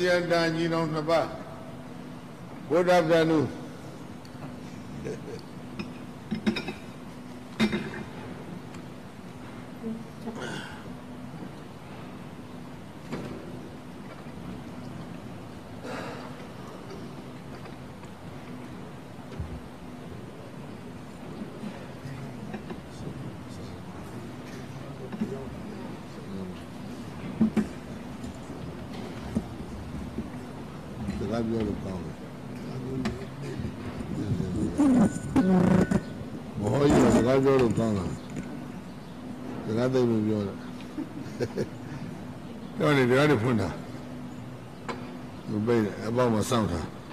Sianta Nino Naba Good afternoon. About my sound.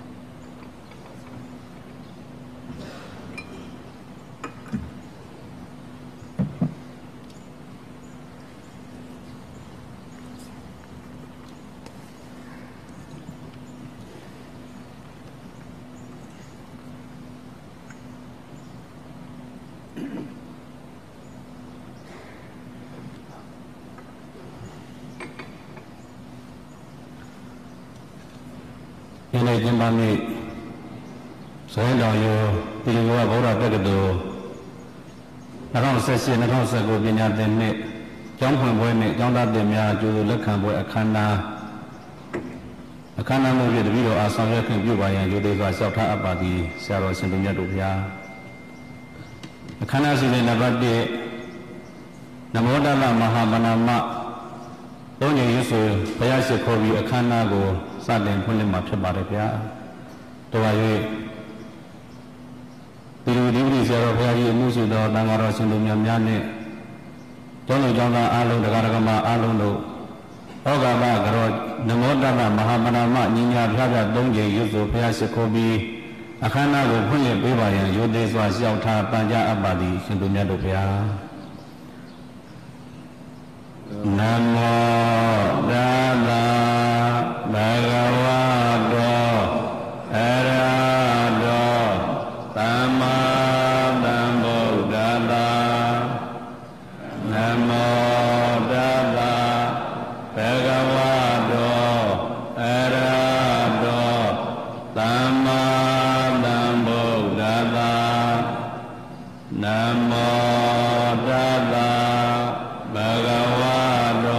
Jimbani, Sohenda, you are Bora Begado. Around Session, around Sago, Binya, the Nick, John Boy, John Demia, Judu Lakambo, Akana movie, the video are some record view by and Judy Sota Abadi, Sarah Sindhya. Akana is in a bad day. Namoda Mahamanama, don't you use Payasi Kobi, Akana go. Sadden pulling much about it, yeah. Do I do zero very music or Dangaros in the Yamyane? Johnny Jonah Alo, the Garagama Alondo, Ogama Garod, the Modana Mahamanama, Nina Raga, Donge, Yuzu, Piasi Kobi, Akana, the Punya Biba, and Yudes was Yauta, Panja Abadi, Sindunadopia. Namo Dada. Bhagavado Arado Samadhambuddhada Namo Dada Bhagavado Arado Samadhambuddhada Namo Dada Bhagavado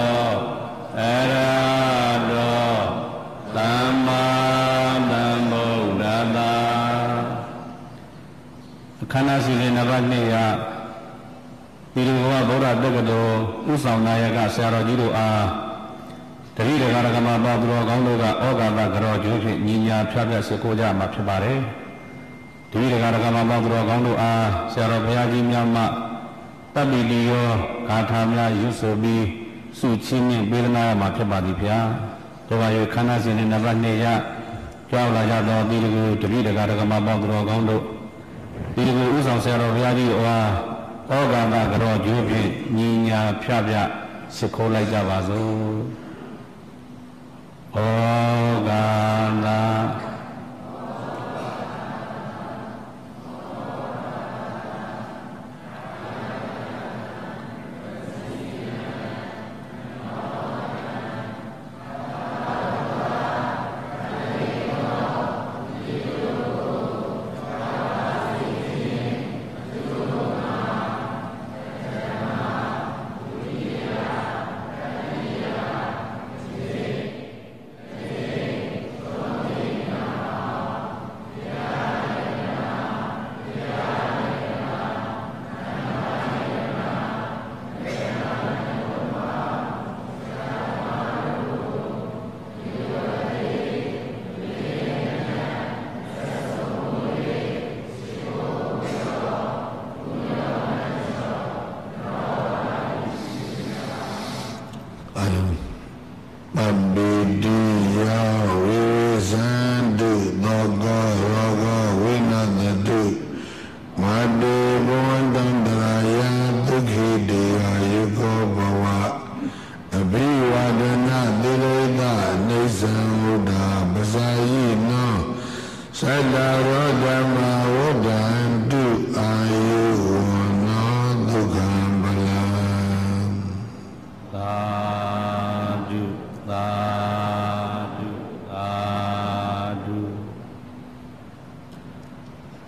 Kanasi in Navania, Piruva Bora Begado, Usanayaka, Sarah Gido the leader Garagama Babro, Gondoga, Oga, Garo, Nina, Travis, Sekoja, Machabare, the leader Garagama Babro, Gondo, Sarah Piagi, Yama, Tabidio, Katamia, Yusobi, Suchini, Birna, Machabadipia, Tovayo Kanasi in Navania, Jawla Yado, Dilu, the leader Garagama Babro, Gondo. People who are Yadi or Ogana Garo, Jubi, Nina, Pia, Sekola Javazo, Ogana.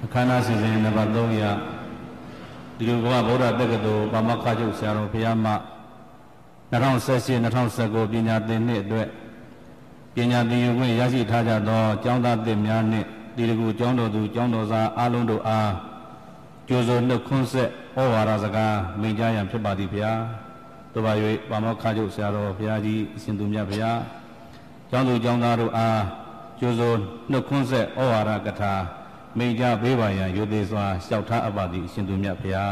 အခမ်းအနားစီစဉ်နံပါတ်3ရဒီလိုကဗုဒ္ဓတက္ကသိုလ်ပါမခချုပ်ဆရာတော်ဘုရားမှ2018-2019ပညာသင်နှစ်အတွက်ပညာသင်ယူခွင့်ရရှိထားကြသောကျောင်းသားသစ်များနှင့်ဒီတကူကျောင်းတော်သူကျောင်းတော်သားအားလုံးတို့အားကြိုဆိုနှုတ်ခွန်းဆက်ဩဝါဒစကားမိန့်ကြားရန်ဖြစ်ပါသည်ဗျာတို့ပါ၍ပါမခချုပ်ဆရာတော်ဘုရားကြီးအရှင်သူမြတ်ဗျာကျောင်းသူကျောင်းသားတို့အားကြိုဆိုနှုတ်ခွန်းဆက်ဩဝါဒကထာမိန့်ကြားပေးပါရန်ရိုသေစွာလျှောက်ထားအပ်ပါသည်အရှင်သူမြတ်ဗျာ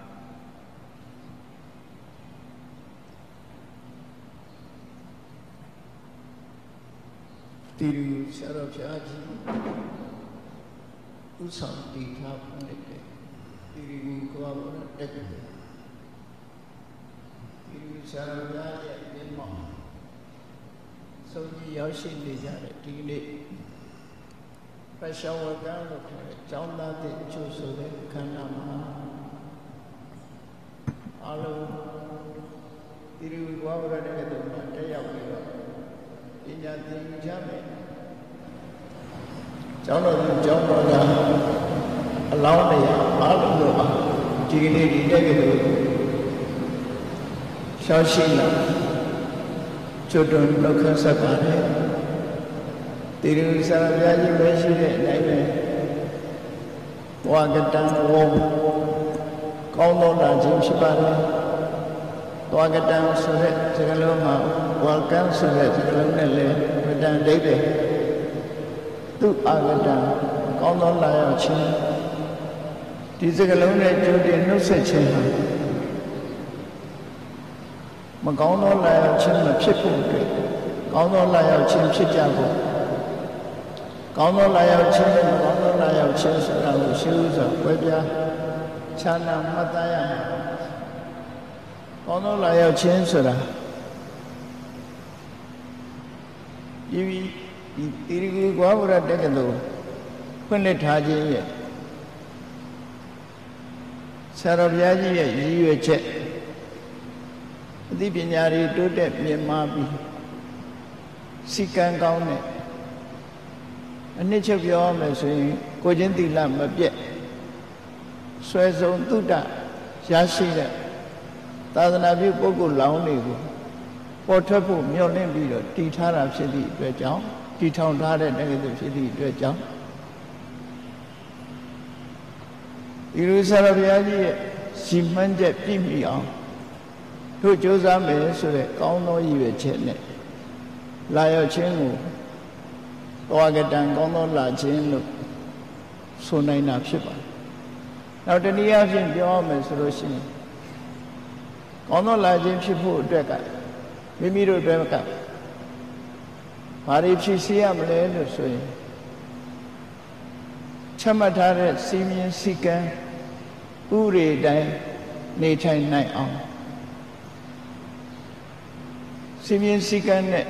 တီရူဆရာတော်ဘုရားကြီးဥဆောင်တည်ထားဖွင့်တဲ့တီရူကွာဘောတက်တဲ့တီရူဆရာတော်ဘုရားရဲ့မျက်မှောက်ဆုံးကြီးရောက်ရှိနေကြတဲ့ဒီနေ့ပရှောဝကံလို့ခေါ်တဲ့ကျောင်းသားတွေကျိုးဆိုတဲ့ခန္ဓာမှာအလုံးတီရူကွာဘောတက်တဲ့တုန်းကတက်ရောက်ပြီးတော့ပညာသင်ယူကြမယ်ကျောင်းတော်ကျောင်းတော်ကအလောင်းတရားအားလုံးတို့ပါဒီကနေ့ဒီတက်ကလေးရှောက်ရှိလာကျွတ်တွန်းလောက်ခန်းဆက်ပါတယ်တိရူဆရာဘုရားကြီးပဲရှိတဲ့အတိုင်းပဲဘဝကတံဝုံကောင်းသောလာခြင်းဖြစ်ပါတယ်သွားကတံဆိုတဲ့စကားလုံးမှာဝါကံဆိုတဲ့စကားလုံးနဲ့လည်းကတံဒိဋ္ဌိသူအာကတံကောင်းသောလာရောက်ခြင်းဒီစကားလုံးနဲ့ကြိုတင်နှုတ်ဆက်ခြင်းဟာမကောင်းသောလာရောက်ခြင်းမဖြစ်ဖို့အတွက်ကောင်းသောလာရောက်ခြင်းဖြစ်ကြဖို့ကောင်းသောလာရောက်ခြင်းမကောင်းသောလာရောက်ခြင်းဆိုတာကိုရှင်းဥစွာဝေပြခြားနာမှတ်သားရမယ်ကောင်းသောလာရောက်ခြင်းဆိုတာဒီတိရိကူကွာဝရတက္ကသိုလ်ဖွင့်လှစ်ထားခြင်းရဲ့ဆရာတော်ဘုရားကြီးရဲ့ရည်ရွယ်ချက်အသိပညာတွေတိုးတက်မြင့်မားပြီးစီကံကောင်းတဲ့အနှစ်ချုပ်ပြောရမယ်ဆိုရင်ကိုချင်းသီလမပြတ်ဆွဲဆုံးသုတ္တရရှိတဲ့သာသနာပြုပုဂ္ဂိုလ်လောင်းတွေကိုပေါ်ထွက်ဖို့မျှော်လင့်ပြီးတော့တည်ထားတာဖြစ်သည့်အတွက်ကြောင့်တည်ထောင်ထားတဲ့တက္ကသိုလ်ဖြစ်သည့်အတွက်ကြောင့်ဒီလိုဆရာဘုရားကြီးရဲ့စီမံချက်ပြည့်မီအောင်တို့ကြိုးစားမယ်ဆိုတဲ့ကောင်းသောရည်ရွယ်ချက်နဲ့လာရောက်ခြင်းကိုသွားကတံကောင်းသောလာခြင်းလို့ဆိုနိုင်တာဖြစ်ပါတယ်။နောက်တနည်းအားဖြင့်ပြောရမယ်ဆိုလို့ရှိရင်ကောင်းသောလာခြင်းဖြစ်ဖို့အတွက်ကမိမိတို့အတွက်ကဘာတွေဖြစ်စေရမလဲလို့ဆိုရင်ချမှတ်ထားတဲ့စီမင်းစည်းကမ်းဥရေတိုင်းနေထိုင်နိုင်အောင်စီမင်းစည်းကမ်းနဲ့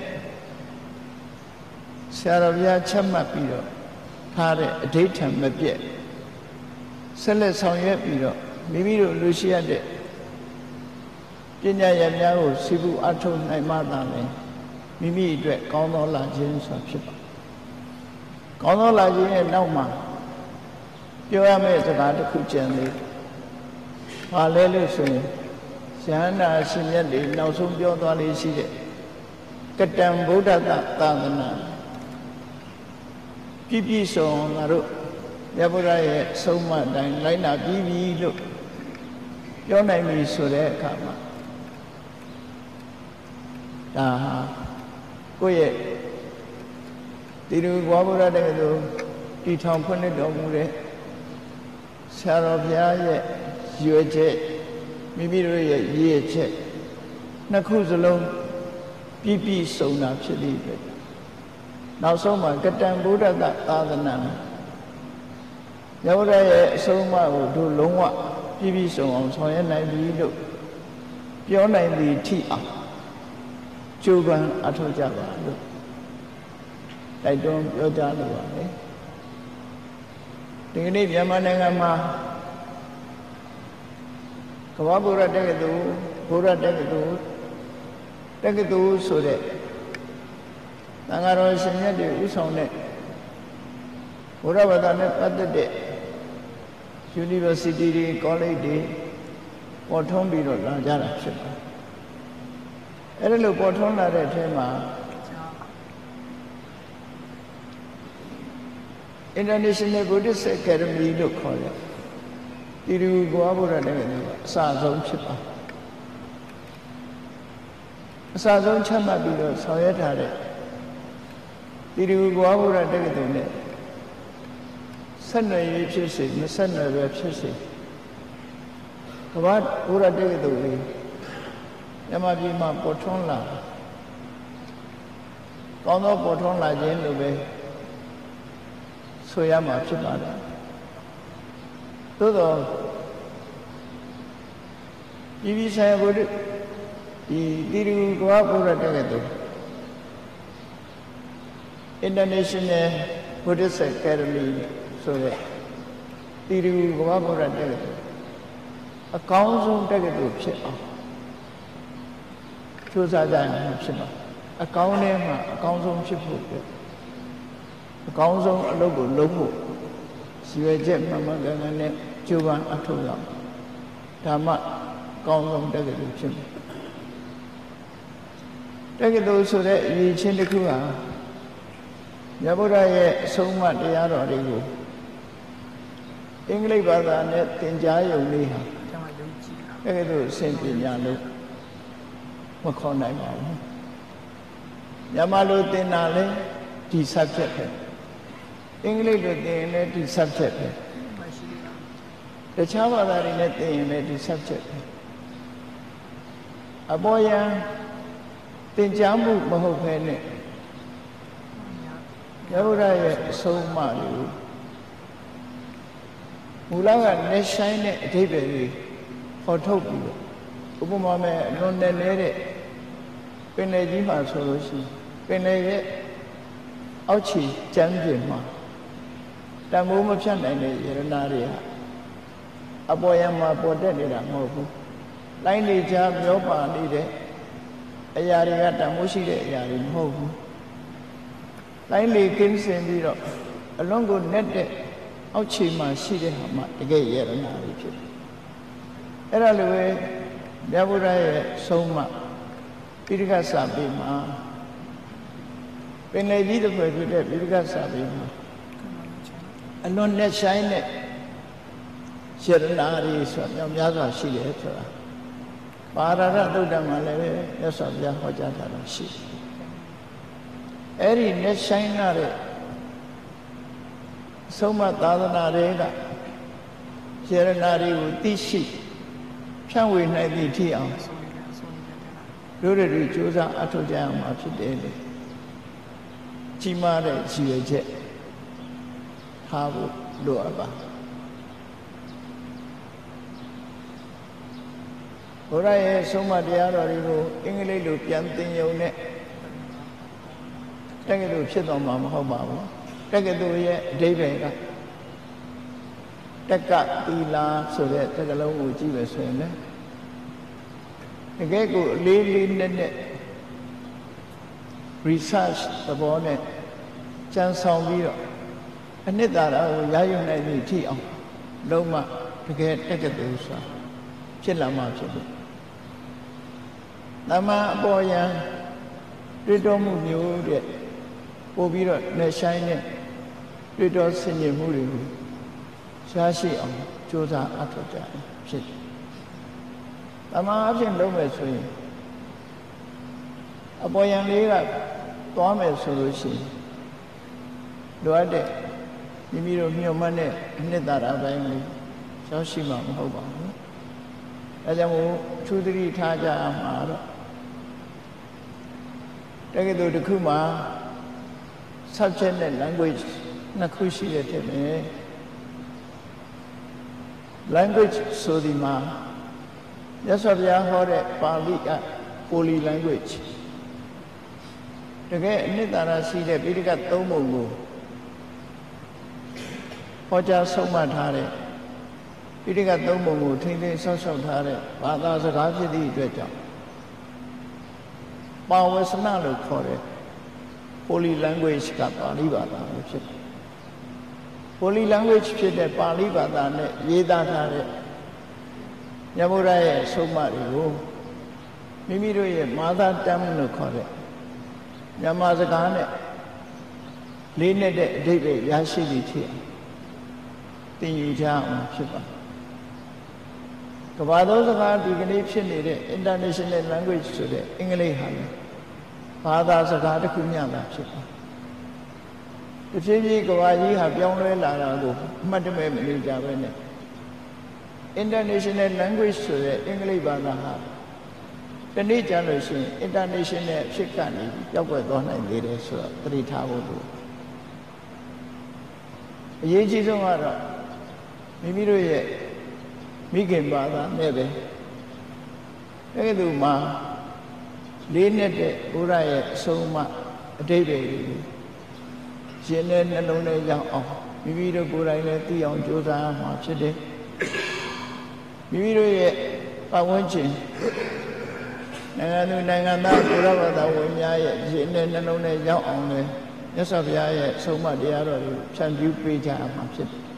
ဆရာတော်ဘုရားချမှတ်ပြီးတော့ထားတဲ့အဋ္ဌံမပြည့်ဆက်လက်ဆောင်ရွက်ပြီးတော့မိမိတို့လူရှိရတဲ့ပညာရများကိုစီပူအထောက်နိုင်မှသာလေမိမိအတွက်ကောင်းသောလာခြင်းဆိုတာဖြစ်ပါကောင်းသောလာခြင်းရဲ့နောက်မှာပြောရမယ့်စကားတစ်ခုကျန်သေးတယ်။ဘာလဲလို့ဆိုရင်ဇာနာရှင်မြတ်တွေနောက်ဆုံးပြောသွားလေးရှိတဲ့ကတံဗုဒ္ဓသာသနာပြည့်ပြည့်စုံငါတို့မြတ်ဗုဒ္ဓရဲ့ဆုံးမတိုင်းလိုက်နာပြီးပြီလို့ပြောနိုင်ပြီဆိုတဲ့အခါမှာဒါဟာကိုယ့်ရဲ့တိရူဝါဗုဒ္ဓတက္ကသိုလ်တည်ထောင်ဖွင့်လှစ်တော်မူတဲ့ဆရာတော်ဘုရားရဲ့ရွယ်ချက်မိမိတို့ရဲ့ရည်ချက်နှစ်ခုစလုံးပြည့်ပြည့်စုံတာဖြစ်တဲ့အတွက်နောက်ဆုံးမှာကတံဗုဒ္ဓသာသနာမြတ်ဗုဒ္ဓရဲ့အဆုံးအမကိုတို့လုံးဝပြည့်ပြည့်စုံအောင်ဆောင်ရွက်နိုင်ပြီလို့ပြောနိုင်သည်ထိအောင်ကြိုးပမ်းအထောက်ကြပါလို့တိုက်တွန်းပြောကြားလိုပါတယ်ဒီကနေ့မြန်မာနိုင်ငံမှာကမ္ဘာဗုဒ္ဓတက္ကသိုလ်ဗုဒ္ဓတက္ကသိုလ်ဆိုတဲ့သံဃာတော်ရှင်မြတ်တွေဥဆောင်တဲ့ဘုရားဘာသာနဲ့ပတ်သက်တဲ့ University တွေ college တွေပေါ်ထွန်းပြီးတော့လာကြတာဖြစ်ပါတယ်အဲ့ဒါလို့ပေါ်ထွန်းလာတဲ့အထဲမှာ International Buddhist Academy လို့ခေါ်တယ်တီရူဂွာဘုရားတက္ကသိုလ်ကအစဆုံးဖြစ်ပါအစဆုံးချမှတ်ပြီးတော့ဆောင်ရွက်ထားတဲ့တီရူဂွာဘုရားတက္ကသိုလ်နဲ့ဆက်နွယ်ရေးဖြစ်စေမဆက်နွယ်ပဲဖြစ်စေကမ္ဘာဘုရားတက္ကသိုလ်လေးမြန်မာပြည်မှာပေါ်ထွန်းလာကောင်းသောပေါ်ထွန်းလာခြင်းလို့ပဲဆိုရမှာဖြစ်ပါတယ်သို့တော့ဒီဆိုင်ဘုရားဒီတီရူဂွာဘုရားတက္ကသိုလ် International Buddhist Academy ဆိုတဲ့တီရူဂွာဘုရားတက္ကသိုလ်အကောင်းဆုံးတက္ကသိုလ်ဖြစ်အောင်ကြိုးစားကြရမှာဖြစ်ပါအကောင်းထဲမှာအကောင်းဆုံးဖြစ်ဖို့အကောင်းဆုံးအလုပ်ကိုလုပ်ဖို့ရွေချက်မှန်မှန်ကန်ကန်နဲ့ကြိုးပမ်းအထောက်ရအောင်ဒါမှအကောင်းဆုံးတက္ကသိုလ်ဖြစ်မယ်တက္ကသိုလ်ဆိုတဲ့အရေးချင်းတစ်ခုဟာမြတ်ဗုဒ္ဓရဲ့အဆုံးအမတရားတော်တွေကိုအင်္ဂလိပ်ဘာသာနဲ့သင်ကြားရုံလေးဟာတက္ကသိုလ်အဆင့်ပညာလို့မခေါ်နိုင်ပါဘူးမြန်မာလိုသင်တာလဲဒီ subject ပဲအင်္ဂလိပ်လိုသင်ရင်လည်းဒီ subject ပဲတခြားဘာသာတွေနဲ့သင်ရင်လည်းဒီ subject ပဲအပေါ်ယံသင်ကြားမှုမဟုတ်ဘဲနဲ့မြတ်ဗုဒ္ဓရဲ့အဆုံးအမတွေကိုမူလကနေဆိုင်တဲ့အဓိပ္ပာယ်တွေဟောထုတ်ပြီးတော့ဥပမာမဲ့အလွန်နဲ့နေတဲ့ပင်လယ်ကြီးမှာဆိုလို့ရှိရင်ပင်လယ်ရဲ့အောက်ခြေကျမ်းပြင်မှာတန်ဖိုးမဖြတ်နိုင်တဲ့ယရနာတွေဟာအပေါ်ယံမှာပေါ်တက်နေတာမဟုတ်ဘူး။လိုင်းနေချမျောပါနေတဲ့အရာတွေကတန်ဖိုးရှိတဲ့အရာတွေမဟုတ်ဘူး။လိုင်းလေကင်းစင်ပြီးတော့အလွန်ကိုနဲ့တဲ့အောက်ခြေမှာရှိတဲ့ဟာမှတကယ်ယရနာတွေဖြစ်တယ်။အဲ့ဒါလိုပဲမြတ်ဗုဒ္ဓရဲ့ဆုံးမပိဋကစာပေမှာပင်လယ်ကြီးတစ်ဖွဲ့ဖြစ်တဲ့ပိဋကစာပေမှာအလွန်နဲ့ဆိုင်တဲ့ယရနာတွေဆိုတော့များစွာရှိတယ်ဆိုတာပါရရသုတ်တံမှာလည်းမြတ်စွာဘုရားဟောကြားထားတာရှိတယ်အဲ့ဒီနဲ့ဆိုင်တဲ့ဆုံးမသာသနာတွေကယရနာတွေကိုသိရှိဖြန့်ဝေနိုင်သည့်ထိအောင်တို့တွေကြိုးစားအထောက်ကြရမှာဖြစ်တယ်လေကြီးမားတဲ့ရည်ရွယ်ချက်ထားဖို့လိုအပ်ပါဘုရားရဲ့ဆုံးမတရားတော်တွေကိုအင်္ဂလိပ်လိုပြန်သင်ယုံနဲ့တက္ကသိုလ်ဖြစ်တော်မှာမဟုတ်ပါဘူးတက္ကသိုလ်ရဲ့အဓိပ္ပာယ်ကတက္ကသီလာဆိုတဲ့တက္ကလုံးကိုကြည့်ပဲဆိုရင်လည်းတကယ်ကိုအလေးလေးနဲ့ research သဘောနဲ့ကြံဆောင်ပြီးတော့အနှစ်သာရကိုရယူနိုင်သည့်အထိအောင်လုံးဝတကယ်တက္ကသိုလ်ဆိုတာဖြစ်လာမှဖြစ်တယ်။တမန်အပေါ်ယံတွေ့တော်မှုမျိုးတဲ့ပို့ပြီးတော့နဲ့ဆိုင်တဲ့တွေ့တော်ဆင်ခြင်မှုတွေကိုရှားရှိအောင်ကြိုးစားအထောက်ကြဖြစ်တယ်။တမန်အဖြစ်လုံးမယ်ဆိုရင်အပေါ်ယံလေးကသွားမယ်ဆိုလို့ရှိရင်လိုအပ်တဲ့မိမိတို့မျှော်မှန်းတဲ့အနှစ်သာရပိုင်းလေးရောက်ရှိမှာမဟုတ်ပါဘူး။ဒါကြောင့်မို့သူသတိထားကြမှာတော့တကယ်တော့တစ်ခုမှာ subject နဲ့ language နှစ်ခုရှိတဲ့တဲ့မယ် language ဆိုဒီမှာမြတ်စွာဘုရားဟောတဲ့ပါဠိက poly language တကယ်အနှစ်သာရရှိတဲ့ပိဋကသုံးပုံကိုဟောကြားဆုံးမထားတဲ့ပိဋကသုံးပုံကိုထိမ့်သိမ်းဆောက်ရှောက်ထားတဲ့ဘာသာစကားဖြစ်သည့်အတွက်ကြောင့်ပါဝစနလို့ခေါ်တဲ့ poly language ကပါဠိဘာသာပဲဖြစ်တယ် poly language ဖြစ်တဲ့ပါဠိဘာသာနဲ့ရေးသားထားတဲ့မြတ်ဗုဒ္ဓရဲ့ဆုံးမတွေကိုမိမိတို့ရဲ့မာသာတမ်းလို့ခေါ်တဲ့မြန်မာစကားနဲ့လေးနဲ့တဲ့အဓိပ္ပာယ်ရရှိပြီးဖြစ်သင်ယူကြအောင်ဖြစ်ပါကမ္ဘာသောစကားဒီကနေ့ဖြစ်နေတဲ့ international language ဆိုတဲ့အင်္ဂလိပ်ဟာလည်းဘာသာစကားတစ်ခုမျှသာဖြစ်ပါတဖြည်းဖြည်းကမ္ဘာကြီးဟာပြောင်းလဲလာတာကိုအမှတ်တမဲ့မနေကြပဲနဲ့ international language ဆိုတဲ့အင်္ဂလိပ်ဘာသာဟာဒီနေ့ကျလို့ရှိရင် international ဖြစ်ကနေပြောက်ွယ်သွားနိုင်သေးတယ်ဆိုတော့သတိထားဖို့လိုအရေးကြီးဆုံးကတော့မိမိတို့ရဲ့မိခင်ဘာသာနဲ့ပဲအဲ့ဒီမှာလေးနဲ့တဲ့ဘုရားရဲ့အဆုံးအမအတိတ်တွေရှင်တဲ့နှလုံးထဲရောက်အောင်မိမိတို့ကိုယ်တိုင်လည်းသိအောင်ကြိုးစားရမှာဖြစ်တယ်မိမိတို့ရဲ့ပတ်ဝန်းကျင်နိုင်ငံသူနိုင်ငံသားဘုရားဘာသာဝင်များရဲ့ရှင်တဲ့နှလုံးထဲရောက်အောင်လည်းမြတ်စွာဘုရားရဲ့အဆုံးအမတရားတော်ကိုဖြန့်ဖြူးပေးကြရမှာဖြစ်တယ်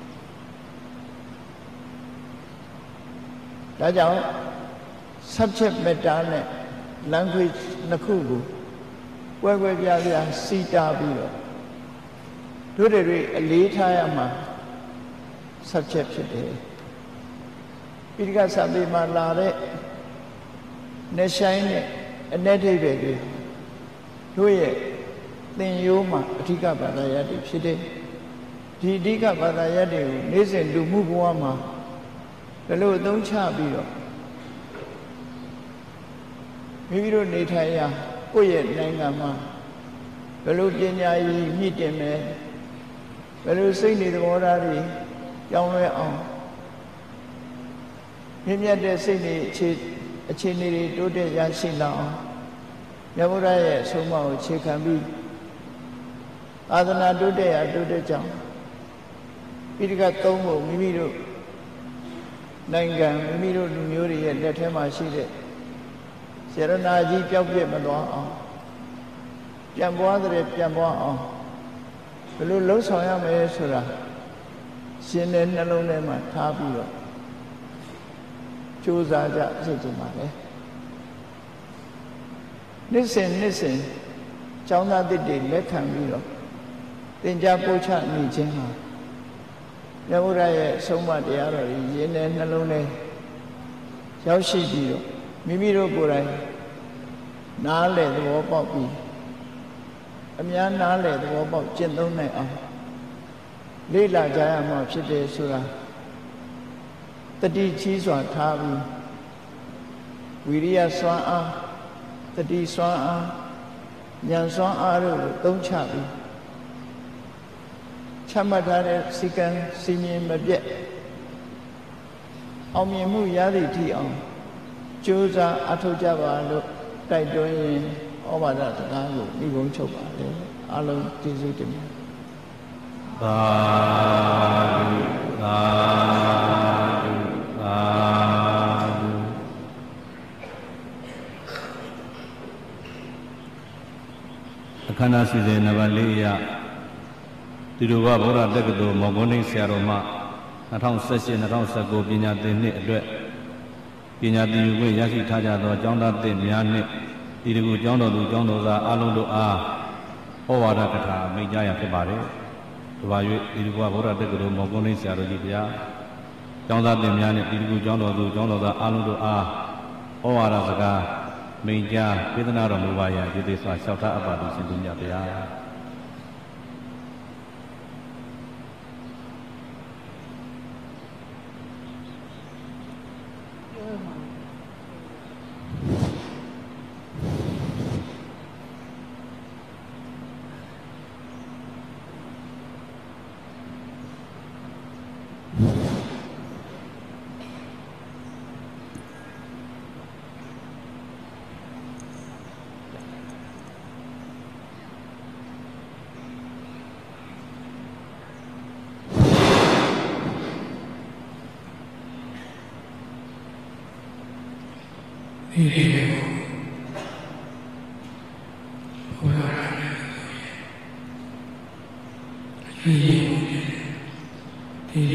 ဒါကြောင့် subject matter နဲ့ language နှစ်ခုကိုကွဲပြားစီတာပြီးတော့တို့တွေအလေးထားရမှာ subject ဖြစ်တယ်ပိဋကစာပေမှာလာတဲ့နေဆိုင်နဲ့အ내ဒိဗ္ဗေတွေတို့ရဲ့သင်ရိုးမှာအဓိကဘာသာရပ်တွေဖြစ်တယ်ဒီအဓိကဘာသာရပ်တွေကိုနေ့စဉ်လူမှုဘဝမှာဘယ်လိုအသုံးချပြီးတော့မိမိတို့နေထိုင်ရာကိုယ့်ရဲ့နိုင်ငံမှာဘယ်လိုပညာရည်မြင့်တင်မယ်ဘယ်လိုစိတ်နေသဘောထားတွေကြောင်းလဲအောင်မြင့်မြတ်တဲ့စိတ်နေအခြေအနေတွေတိုးတက်ရရှိလာအောင်မြတ်ဗုဒ္ဓရဲ့အဆုံးအမကိုခြေခံပြီးအာသနာတိုးတက်ရာတိုးတက်ကြောင်းပိဋကတ်သုံးဖို့မိမိတို့နိုင်ငံမိမိတို့လူမျိုးတွေရဲ့လက်ထဲမှာရှိတဲ့စေရနာကြီးပျောက်ပြစ်မသွားအောင်ပြန်ပွားတဲ့ပြန်ပွားအောင်ဘယ်လိုလှုပ်ဆောင်ရမလဲဆိုတာရှင်တဲ့နှလုံးထဲမှာထားပြီးတော့ကြိုးစားကြစိတ်ကြမှာလေနှစ်စဉ်ကျောင်းသားတစ်တွေလက်ခံပြီးတော့သင်ကြားပို့ချနေခြင်းဟာမြတ်ဗုဒ္ဓရဲ့အဆုံးအမတရားတော်ကြီးရင်းတဲ့နှလုံးထဲရောက်ရှိပြီးတော့မိမိတို့ကိုယ်တိုင်နားလည်သဘောပေါက်ပြီးအများနားလည်သဘောပေါက်ကျင့်သုံးနိုင်အောင်လေ့လာကြရမှာဖြစ်တယ်ဆိုတာတတိချီးစွာထားပြီးဝိရိယစွမ်းအားတတိစွမ်းအားဉာဏ်စွမ်းအားတို့ကိုသုံးချပြီးချမှတ်ထားတဲ့စီကံစီမင်းမပြတ်အောင်မြင်မှုရသည့်ထိအောင်ကြိုးစားအထောက်ကြပါလို့တိုက်တွန်းရင်ဩဘာဒစကားကိုဤကုန်းချုပ်ပါလေအားလုံးကျေးဇူးတင်ပါတယ်သာဓုသာဓုသာဓုအခမ်းအနားစီစဉ်နံပါတ်4ရဒီလိုကဗုဒ္ဓတက္ကသိုလ်မော်ဂွန်းနိဆရာတော်မှ2018-2019ပညာသင်နှစ်အတွက်ပညာသင်ယူခွင့်ရရှိထားကြသောကျောင်းသားသစ်များနှင့်ဒီတကူကျောင်းတော်သူကျောင်းတော်သားအားလုံးတို့အားဩဝါဒကထာမိန့်ကြားရဖြစ်ပါတယ်။ဒါပါ၍ဒီတကူဗုဒ္ဓတက္ကသိုလ်မော်ဂွန်းနိဆရာတော်ကြီးဗျာကျောင်းသားသစ်များနှင့်ဒီတကူကျောင်းတော်သူကျောင်းတော်သားအားလုံးတို့အားဩဝါဒစကားမိန့်ကြားပေးသနာတော်မူပါရန်ဒီသေးစွာလျှောက်ထားအပ်ပါသည်ရှင်သူမြတ်ဗျာဒီလိုဘုရားရဲ့အရေးကြီး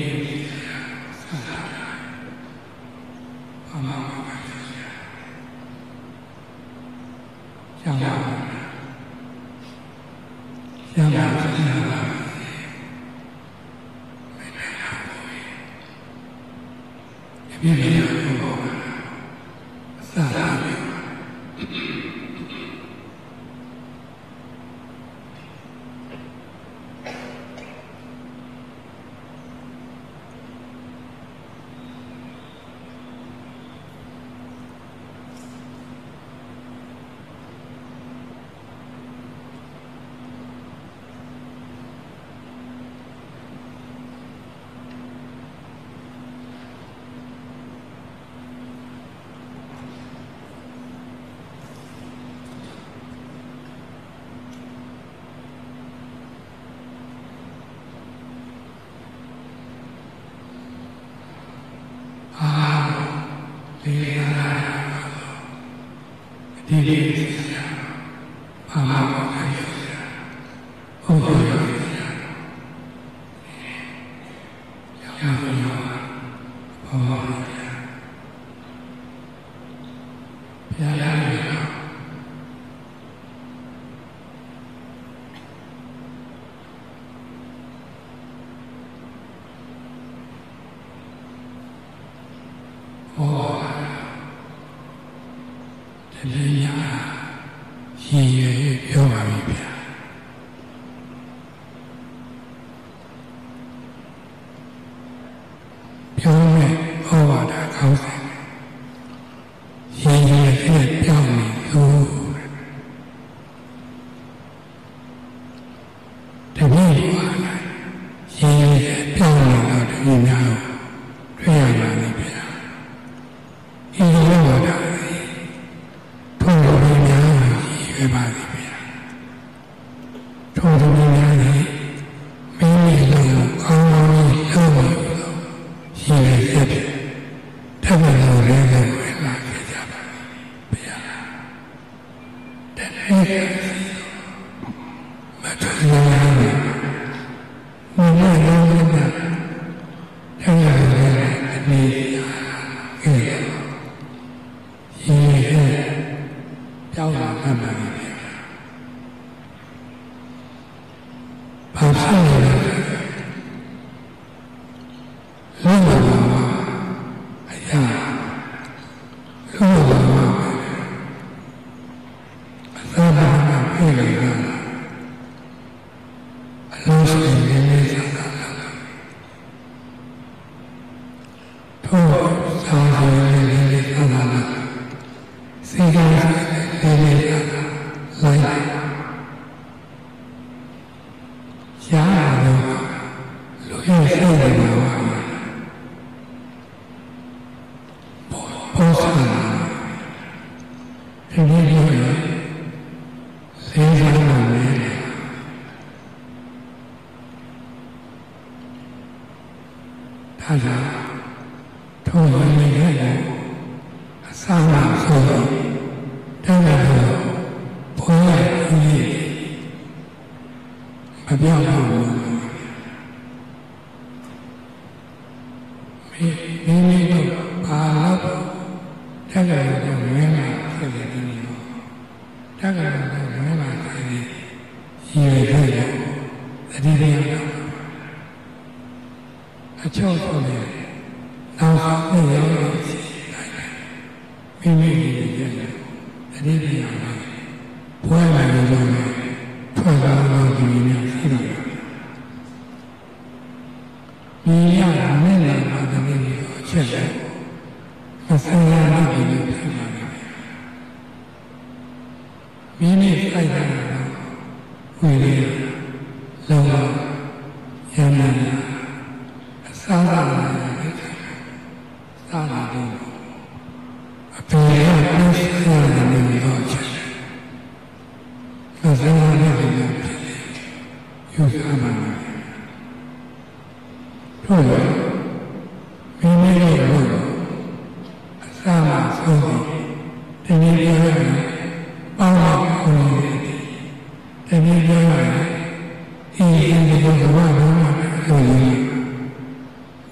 ။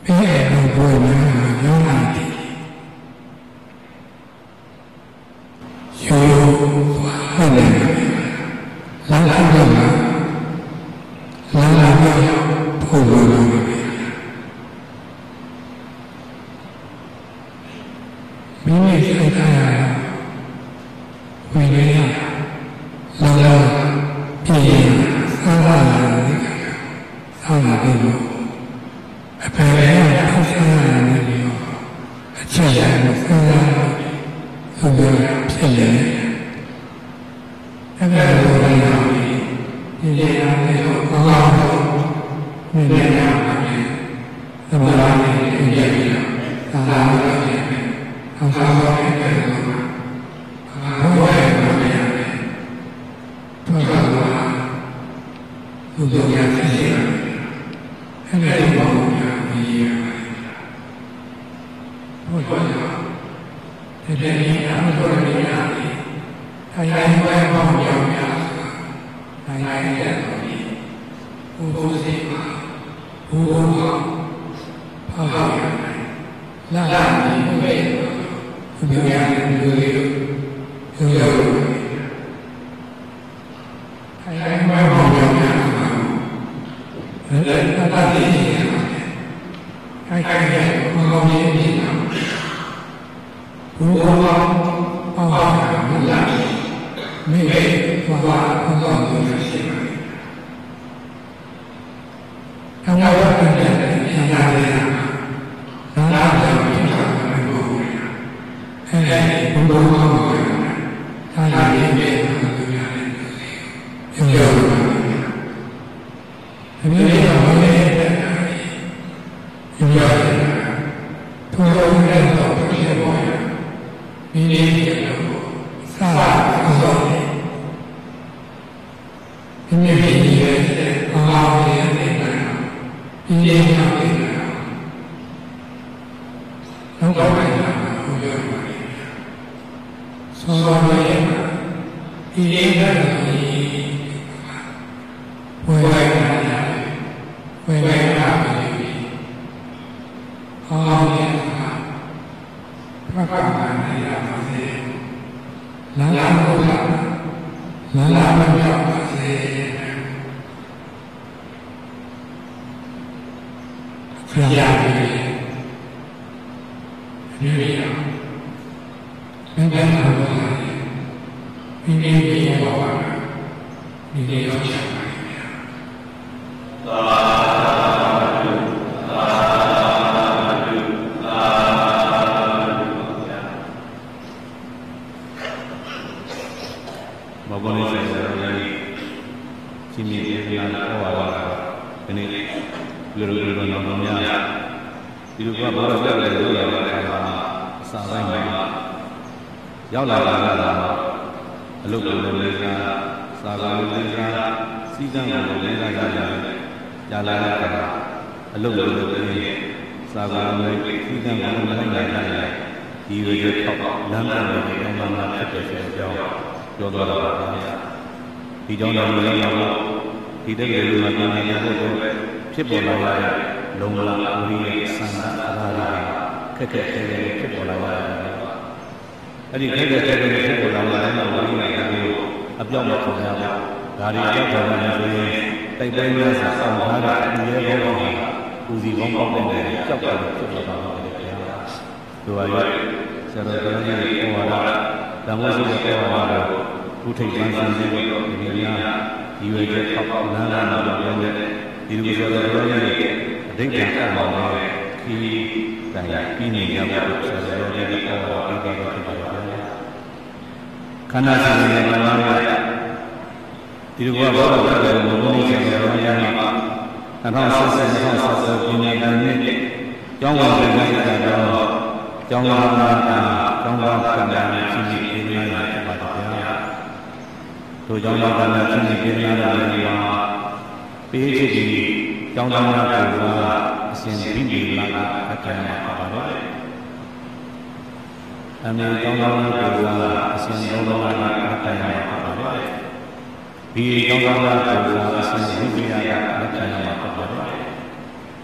ဒီ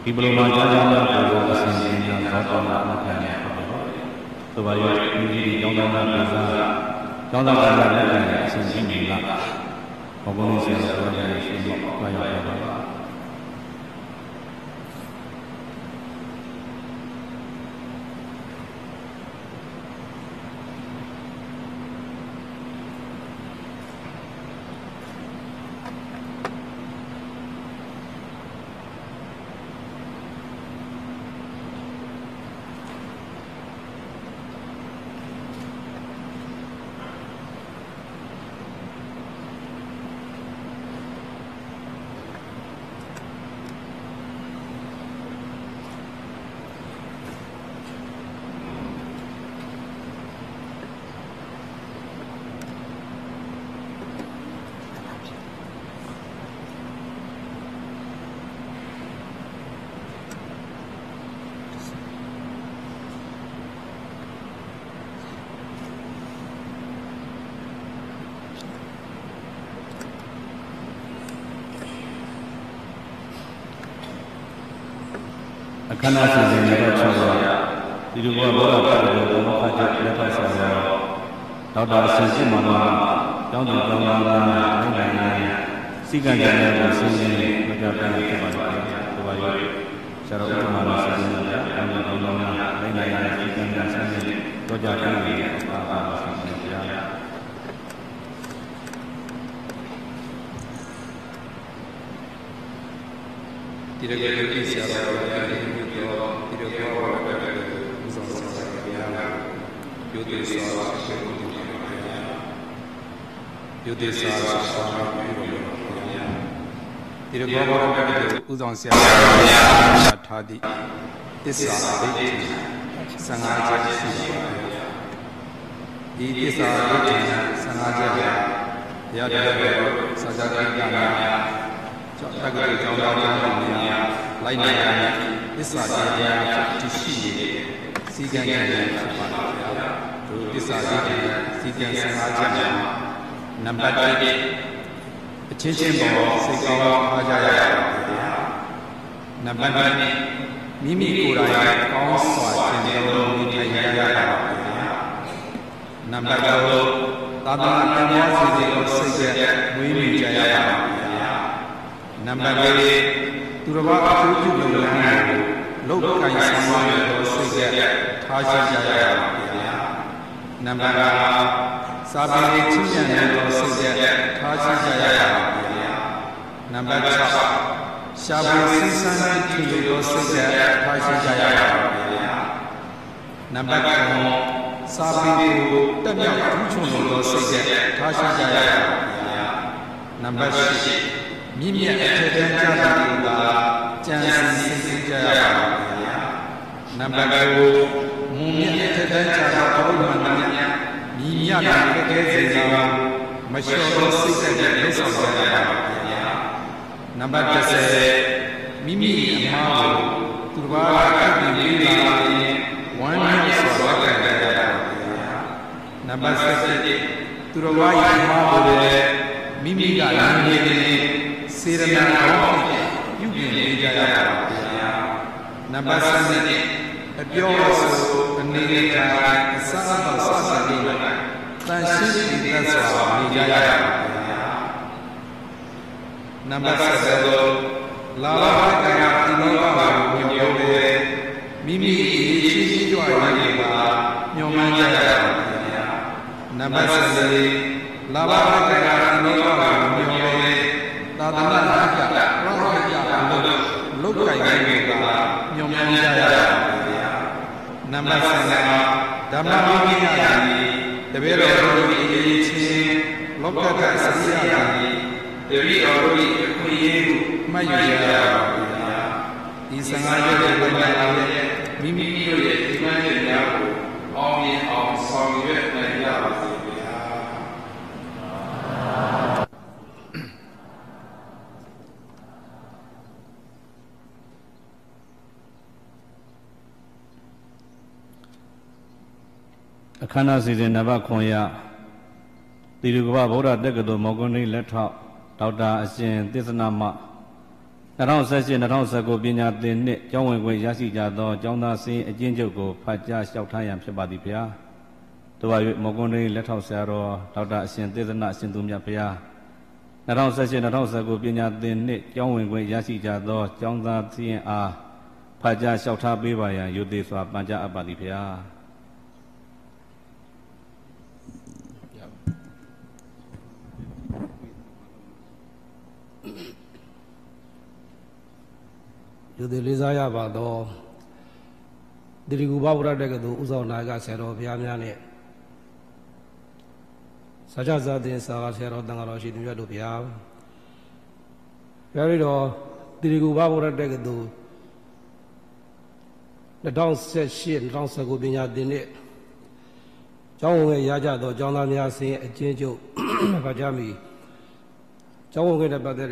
ဒီပလိုမာကြားကြားများပေါ်သောအစဉ်အလာသောတော်မှာအခံရပါတော့သို့ပါ၍ဒီဒီကျောင်းသားများပြည်စားကျောင်းသားများလက်ခံအစဉ်ရှိနေလားဘောဘုန်းကြီးဆရာတော်ရဲ့ရှိနေပါရောက်ပါပါအခမ်းအနားစီစဉ်နေတဲ့၆ပါးဒီလိုဘောဓပတ်တော်ဘုရားဖတ်တဲ့လက်ဖတ်ဆောင်တော်ဒေါက်တာအစဉ်ရှိမှလာကျောင်းသူကျောင်းသားများနိုင်ငံစီကံကြံတဲ့ဆင်းရဲမကြပြန်ဖြစ်ပါလိမ့်မယ်။ဒီပါရီဆရာတော်ဥပမာဆရာတော်များကျောင်းသူကျောင်းသားများနိုင်ငံစီကံကြံဆင်းရဲတော့ကြပြန်ပြီးအာပါဆရာတော်များဒီရကလေးကိုဆရာတော်များဒီလိုဒီလိုဘောရတဲ့ဥစ္စာဆရာတော်ယုတိစာရှိကိုဒီယုတိစာဆောင်းပြီးတော့ဒီလိုဘောရတဲ့ဥစ္စာဆရာတော်များထားသည့်သစ္စာဒိဋ္ဌိ15ချက်ရှိပါတယ်ဒီသစ္စာဒိဋ္ဌိ15ချက်တရားတော်စာကြကိကနာကျောင်းတက္ကသိုလ်ကျောင်းသားများလိုက်နိုင်ရတဲ့သစ္စာတရားတည်ရှိတဲ့စီကံကြံဖြစ်ပါလားဗျာဒီသစ္စာတရားစီကံ15ချက်မှာနံပါတ်1အချင်းချင်းပေါ်စိတ်ကောင်းအားကြရပါဗျာနံပါတ်2မိမိကိုယ်တိုင်ကောင်းစွာကျင့်သုံးနေထိုင်ကြရပါဗျာနံပါတ်3သာသနာ့တရားစီစဉ်ကိုစိတ်သက်ဝေးမိကြရပါနံပါတ်4သူတော်ဘာအကျိုးပြုလုပ်ငန်းကိုလုပ်ကိုင်ဆောင်ရွက်သောစိတ်သက်ထားရှိကြရပါဗျာနံပါတ်5စာပေချင်းမြန်သောစိတ်သက်ထားရှိကြရပါဗျာနံပါတ်6ရှားပွေစည်းစမ်းထူသောစိတ်သက်ထားရှိကြရပါဗျာနံပါတ်9စာပေကိုတက်မြောက်ထူးချွန်သောစိတ်သက်ထားရှိကြရပါဗျာနံပါတ်10မြင့်မြတ်အထက်တန်းကြတာကကြံစည်စည်ကြရပါဗျာနံပါတ်9မွန်မြတ်အထက်တန်းကြတာဘောမှန်များညီမြတ်တဲ့ကဲစေစာမလျှော်သောစိတ်သက်နဲ့လှုပ်ဆောင်ကြရပါဗျာနံပါတ်10မိမိအမှားကိုသူတစ်ပါးကပြုပြီးလာရင်ဝမ်းမြောက်စွာလက်ခံကြရပါဗျာနံပါတ်11သူတစ်ပါးရဲ့အမှားကိုလည်းမိမိကလည်းနေနေစေရနာကောင်းပြုပြင်ပေးကြရပါဗျာနံပါတ်7အပြောအဆိုအနေနဲ့အစအသောစစလေးတန်ရှင်းပြီးသက်စွာနေကြရပါဗျာနံပါတ်7လာလာကံဒီလောကကိုညှို့လို့မိမိအရေးရှိရှိကြွရည်ပါညှို့မှန်းကြရပါဗျာနံပါတ်7လာလာကံဒီလောကကိုညှို့လို့သာသနာ့အကျပရောဟိတလုတ်ကိုင်ခြင်းကညွန်မှန်းကြရပါဗျာနံပါတ်5ဓမ္မဝိနည်းယာတပည့်တော်တို့၏အရေးချင်းလောကကစရိယာတိတပည့်တော်တို့၏အခွင့်အရေးကိုမှတ်ယူကြရပါဗျာဒီ15ရက်ရဲ့ဝင်လာတဲ့မိမိတို့ရဲ့ဒီမှန်တဲ့များကိုအောင်မြင်အောင်ဆောင်ရွက်နိုင်ကြပါစေဗျာအခမ်းအနားစီစဉ်နံပါတ်9သီရိကပဗုဒ္ဓတက္ကသိုလ်မော်ကွန်းလေးလက်ထောက်ဒေါက်တာအရှင်သစ္စနာမ 2018-2019 ပညာသင်နှစ်ကျောင်းဝင်ခွင့်ရရှိကြသောကျောင်းသားစင်းအကျဉ်းချုပ်ကိုဖတ်ကြားလျှောက်ထားရန်ဖြစ်ပါသည်ဗျာ။တို့ပါ၍မော်ကွန်းလေးလက်ထောက်ဆရာတော်ဒေါက်တာအရှင်သေသနာရှင်သူမြတ်ဗျာ2018-2019 ပညာသင်နှစ်ကျောင်းဝင်ခွင့်ရရှိကြသောကျောင်းသားစင်းအားဖတ်ကြားလျှောက်ထားပေးပါရန်ယုသေးစွာပန်ကြားအပ်ပါသည်ဗျာ။ယုသေးလေးစားရပါတော့တိရိကူဘဝရတက္ကသိုလ်ဥဆောင်နာယကဆရာတော်ဘုရားများနဲ့စာချစာသင်စာဆရာတော်တန်ခါတော်ရှိသူများတို့ဗျာဘုရားရီတော်တိရိကူဘဝရတက္ကသိုလ်2018-2019 ပညာသင်နှစ်ကျောင်းဝင်ရကြသောကျောင်းသားများစင်းအကျဉ်းချုပ်ဗာကြမီကျောင်းဝင်တဲ့ပတ်သက်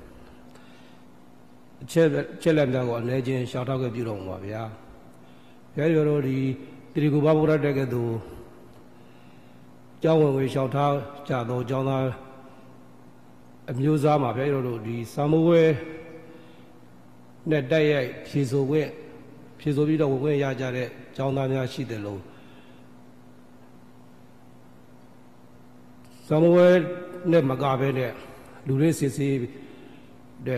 တဲ့အချက်လက်များကိုအနေချင်းရှောက်ထောက်ခဲ့ပြုတော်မူပါဗျာဘုရားတော်ဒီတိရိကူဘဗုဒ္ဓတက္ကသိုလ်ကျောင်းဝင်ရှောက်ထားကြသောကျောင်းသားအမျိုးသားမှာဘုရားတော်ဒီစာမိုးဝဲနဲ့တိုက်ရိုက်ဖြေဆိုပြီးတော့ဝင်ခွင့်ရကြတဲ့ကျောင်းသားများရှိတယ်လို့စာမိုးဝဲနဲ့မကဘဲနဲ့လူတွေစစ်ဆေးတဲ့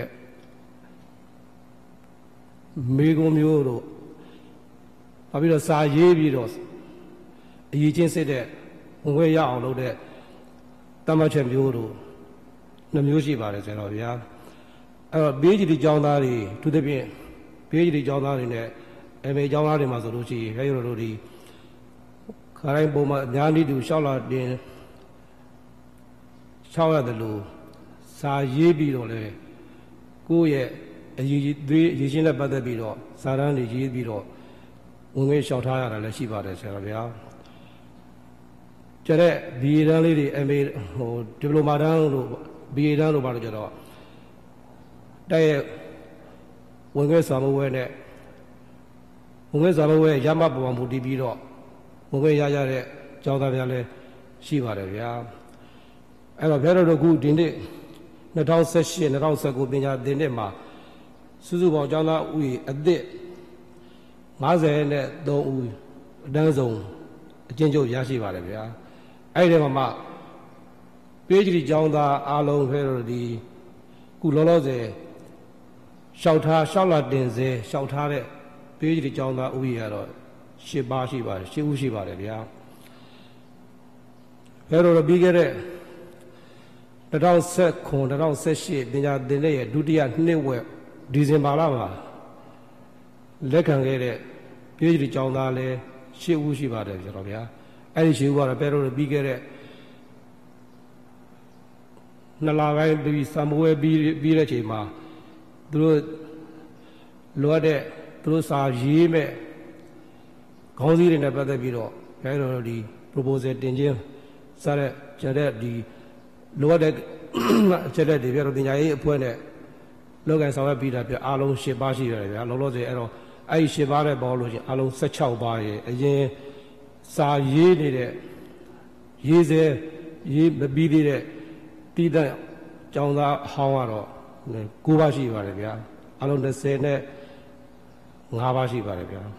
မေကုံမျိုးတို့နောက်ပြီးတော့စာရေးပြီးတော့အရေးချင်းစစ်တဲ့ဝင်ခွင့်ရအောင်လုပ်တဲ့တမတ်ချက်မျိုးတို့နှမျိုးရှိပါတယ်ဆရာတော်ဗျာအဲ့တော့ဘေးကြီးဒီကျောင်းသားတွေသူတဖြင့်ဘေးကြီးဒီကျောင်းသားတွေနဲ့အမေကျောင်းသားတွေမှာဆိုလို့ရှိရင်ခဲရတို့ဒီခါတိုင်းပုံမှန်အများကြီးသူလျှောက်လာတင်လျှောက်ရတယ်လို့စာရေးပြီးတော့လေကိုယ့်ရဲ့အရေးချင်းနဲ့ပတ်သက်ပြီးတော့စာတမ်းတွေရေးပြီးတော့ဝင်ငွေလျှောက်ထားရတာလည်းရှိပါတယ်ဆရာဗျာကျတဲ့ BA တန်းလေးတွေ MA ဒီပလိုမာတန်းလို့ BA တန်းလို့ပါလို့ကြတော့တဲ့ဝင်ငွေစာမဝဲနဲ့ဝင်ငွေစာမဝဲရမပေါ်မှုတည်ပြီးတော့ဝင်ငွေရရတဲ့ကျောင်းသားများလည်းရှိပါတယ်ဗျာအဲ့တော့ဘုရားတို့ခုဒီနေ့2018-2019 ပညာသင်နှစ်မှာစုစုပေါင်းကျောင်းသားဦးရေအသစ်53ဦးအတန်းဆုံးအကျဉ်းချုပ်ရရှိပါတယ်ဗျာအဲ့ဒီမှာပေးကြည်ကျောင်းသားအားလုံးဖဲတော့ဒီခုလောလောဆယ်လျှောက်လာတင်စေလျှောက်ထားတဲ့ပေးကြည်ကျောင်းသားဦးရေကတော့10ပါးရှိပါတယ်10ဦးရှိပါတယ်ဗျာဖဲတော့ပြီးခဲ့တဲ့2019-2018 ပညာသင်နှစ်ရဲ့ဒုတိယနှစ်ဝက်ဒီဇင်ဘာလမှာလက်ခံခဲ့တဲ့ပြည်သူကျောင်းသားလည်း10ဦးရှိပါတယ်ကျွန်တော်ဗျာအဲ့ဒီ10ဦးကတော့ပဲတော့ပြီးခဲ့တဲ့2လပိုင်းပြီးစံပွဲပြီးတဲ့ချိန်မှာသူတို့လိုအပ်တဲ့သူတို့စာရေးမဲ့ခေါင်းစည်းတွေနဲ့ပတ်သက်ပြီးတော့ပဲတော့ဒီ proposal တင်ခြင်းစတဲ့ကျတဲ့ဒီလိုအပ်တဲ့အချက်လက်တွေပြတော့ပညာရေးအဖွဲ့နဲ့လောကန်ဆောင်ရွက်ပြီးတာပြအားလုံး10ပါးရှိရတယ်ဗျာလောလောဆယ်အဲ့တော့အဲ့ဒီ10ပါးနဲ့ပေါလို့ရှိရင်အားလုံး16ပါးရဲ့အရင်စာရေးနေတဲ့ရေးစေရေးမပြီးသေးတဲ့တိဒတ်ကျောင်းသားအဟောင်းကတော့9ပါးရှိပါတယ်ဗျာအားလုံး20နဲ့5ပါးရှိပါတယ်ဗျာ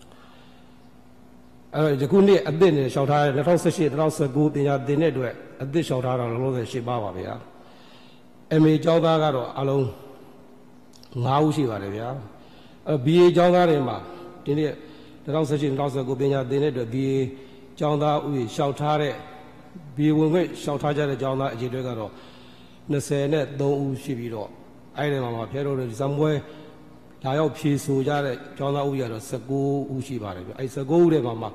အဲ့တော့ယခုနှစ်အသစ်နဲ့လျှောက်ထားတဲ့2018-2019 ပညာသင်တဲ့အတွက်အသစ်လျှောက်ထားတာလောလောဆယ်10ပါးပါဗျာMA ကျောင်းသားကတော့အားလုံး5ဦးရှိပါတယ်ဗျာအဲ့ BA ကျောင်းသားတွေမှာဒီနေ့2018-2019 ပညာသင်တဲ့အတွက် BA ကျောင်းသားဦးရေလျှောက်ထားတဲ့ BA ဝင်ခွင့်လျှောက်ထားကြတဲ့ကျောင်းသားအရေအတွက်ကတော့23ဦးရှိပြီးတော့အဲ့ဒီမှာဖျက်တော့ဇံပွဲလာရောက်ဖြေဆိုကြတဲ့ကျောင်းသားဦးရေကတော့19ဦးရှိပါတယ်ဗျအဲ့19ဦးထဲမှာ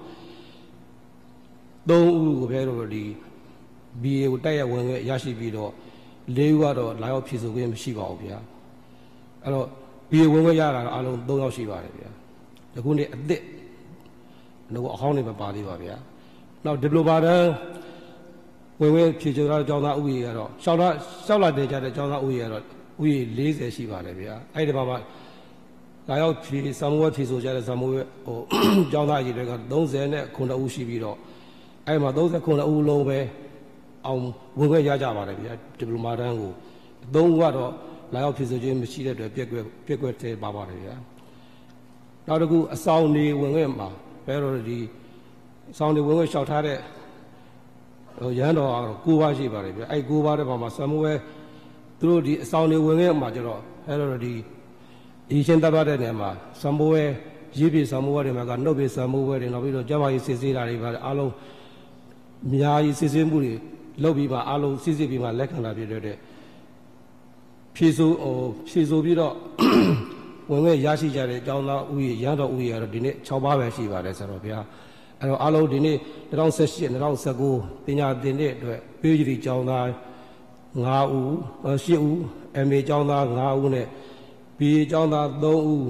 3ဦးကိုဖျက်တော့ဒီ BA ကိုတိုက်ရဝင်ခွင့်ရရှိပြီးတော့4ဦးကတော့လာရောက်ဖြေဆိုခွင့်မရှိပါဘူးဗျာအဲ့တော့BA ဝင်ခွင့်ရတာအလုံး3ယောက်ရှိပါတယ်ဗျာဒီခုနေ့အသစ်တော့အဟောင်းတွေမပါသေးပါဗျာနောက်ဒီပလိုမာတန်းဝင်ခွင့်ဖြေဆိုတဲ့ကျောင်းသားဦးရေကတော့ရှောက်လာတင်ကြတဲ့ကျောင်းသားဦးရေကတော့ဦးရေ40ရှိပါတယ်ဗျာအဲ့ဒီမှာလာရောက်ဖြေစာမွေးဖြေဆိုကြတဲ့စာမွေးကျောင်းသားအရေအတွက်က39ဦးရှိပြီးတော့အဲ့မှာ39ဦးလုံးပဲအောင်ဝင်ခွင့်ရကြပါတယ်ဗျာဒီပလိုမာတန်းကို3ဦးကတော့လာရောက်ဖြစ်ဆိုခြင်းမရှိတဲ့အတွက်ပြက်ကွက်သေးပါပါတယ်ဗျာနောက်တစ်ခုအဆောင်နေဝင်ခဲ့မှာဘယ်လိုဒီအဆောင်နေဝင်ခဲ့လျှောက်ထားတဲ့ရဟန်းတော်9ပါးရှိပါတယ်ဗျာအဲ့9ပါးတဲ့ပုံမှာစံမွဲသူတို့ဒီအဆောင်နေဝင်ခဲ့မှာကျတော့အဲ့လိုဒီရှင်းတတ်တဲ့နေရာမှာစံမွဲရေးပြစံမွဲတွေမှာကနှုတ်ပြစံမွဲတွေနောက်ပြီးတော့ကျမကြီးစစ်ဆေးတာတွေပါအားလုံးအများကြီးစစ်ဆေးမှုတွေလုပ်ပြီးမှအားလုံးစစ်ဆေးပြီးမှလက်ခံလာပြတဲ့ဖြည့်ဆို့ပြီးတော့ဝင်ခဲ့ရရှိကြတဲ့အကြောင်းသားဥယျာဉ်ရန်တော်ဥယျာဉ်ကတော့ဒီနေ့6ပါးပဲရှိပါတယ်ဆိုတော့ဗျာအဲ့တော့အားလုံးဒီနေ့2018 2019ပညာသင်တဲ့အတွက်ပေးကြည်ကျောင်းသား9ဦး8ဦး MA ကျောင်းသား9ဦးနဲ့ BA ကျောင်းသား3ဦး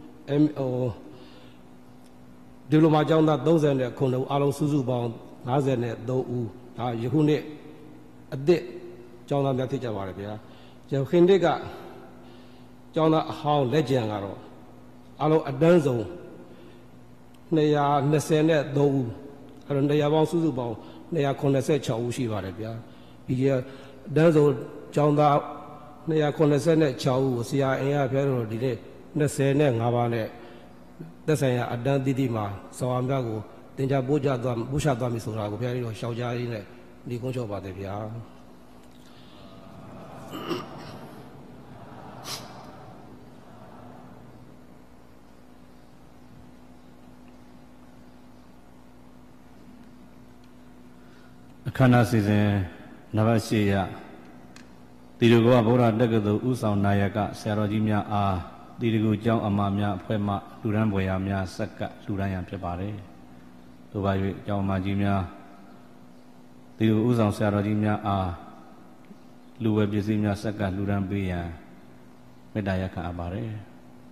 ဒီလိုမှကျောင်းသား30နဲ့ခုနှစ်ဦးအားလုံးစုစုပေါင်း53ဦးဒါယခုနှစ်အသစ်ကျောင်းသားများဖြစ်ကြပါတယ်ဗျာကျွန်ခင်တစ်ကကျောင်းသားအဟောင်းလက်ကျန်ကတော့အားလုံးအတန်းဆုံး223ဦးအဲ့တော့နေရာပေါင်းစုစုပေါင်း286ဦးရှိပါတယ်ဗျာဒီအတန်းဆုံးကျောင်းသား286ဦးကိုဆရာအင်အားဖျက်လို့ဒီနေ့25ပါးနဲ့သက်ဆိုင်ရာအတန်းတိတိမှာဆောင်အများကိုတင်ကြပို့ချသွားပြီဆိုတာကိုဖျက်ပြီးတော့ရှောက်ကြားရင်းနဲ့ဒီကုန်းချောပါတယ်ဗျာအခမ်းအနားစီစဉ်နံပါတ်8ရတီရဂောဗုဒ္ဓတက္ကသိုလ်ဦးဆောင်နာယကဆရာတော်ကြီးများအားတီရဂူကျောင်းအမများအဖွဲ့မှလူရန်ပွဲရာများဆက်ကလူရန်ရန်ဖြစ်ပါတယ်။သို့ပါ၍ကျောင်းအမကြီးများတီရဂူဦးဆောင်ဆရာတော်ကြီးများအားလူဝဲပစ္စည်းများဆက်ကလူရန်ပေးရန်မေတ္တာရပ်ခံအပ်ပါတယ်။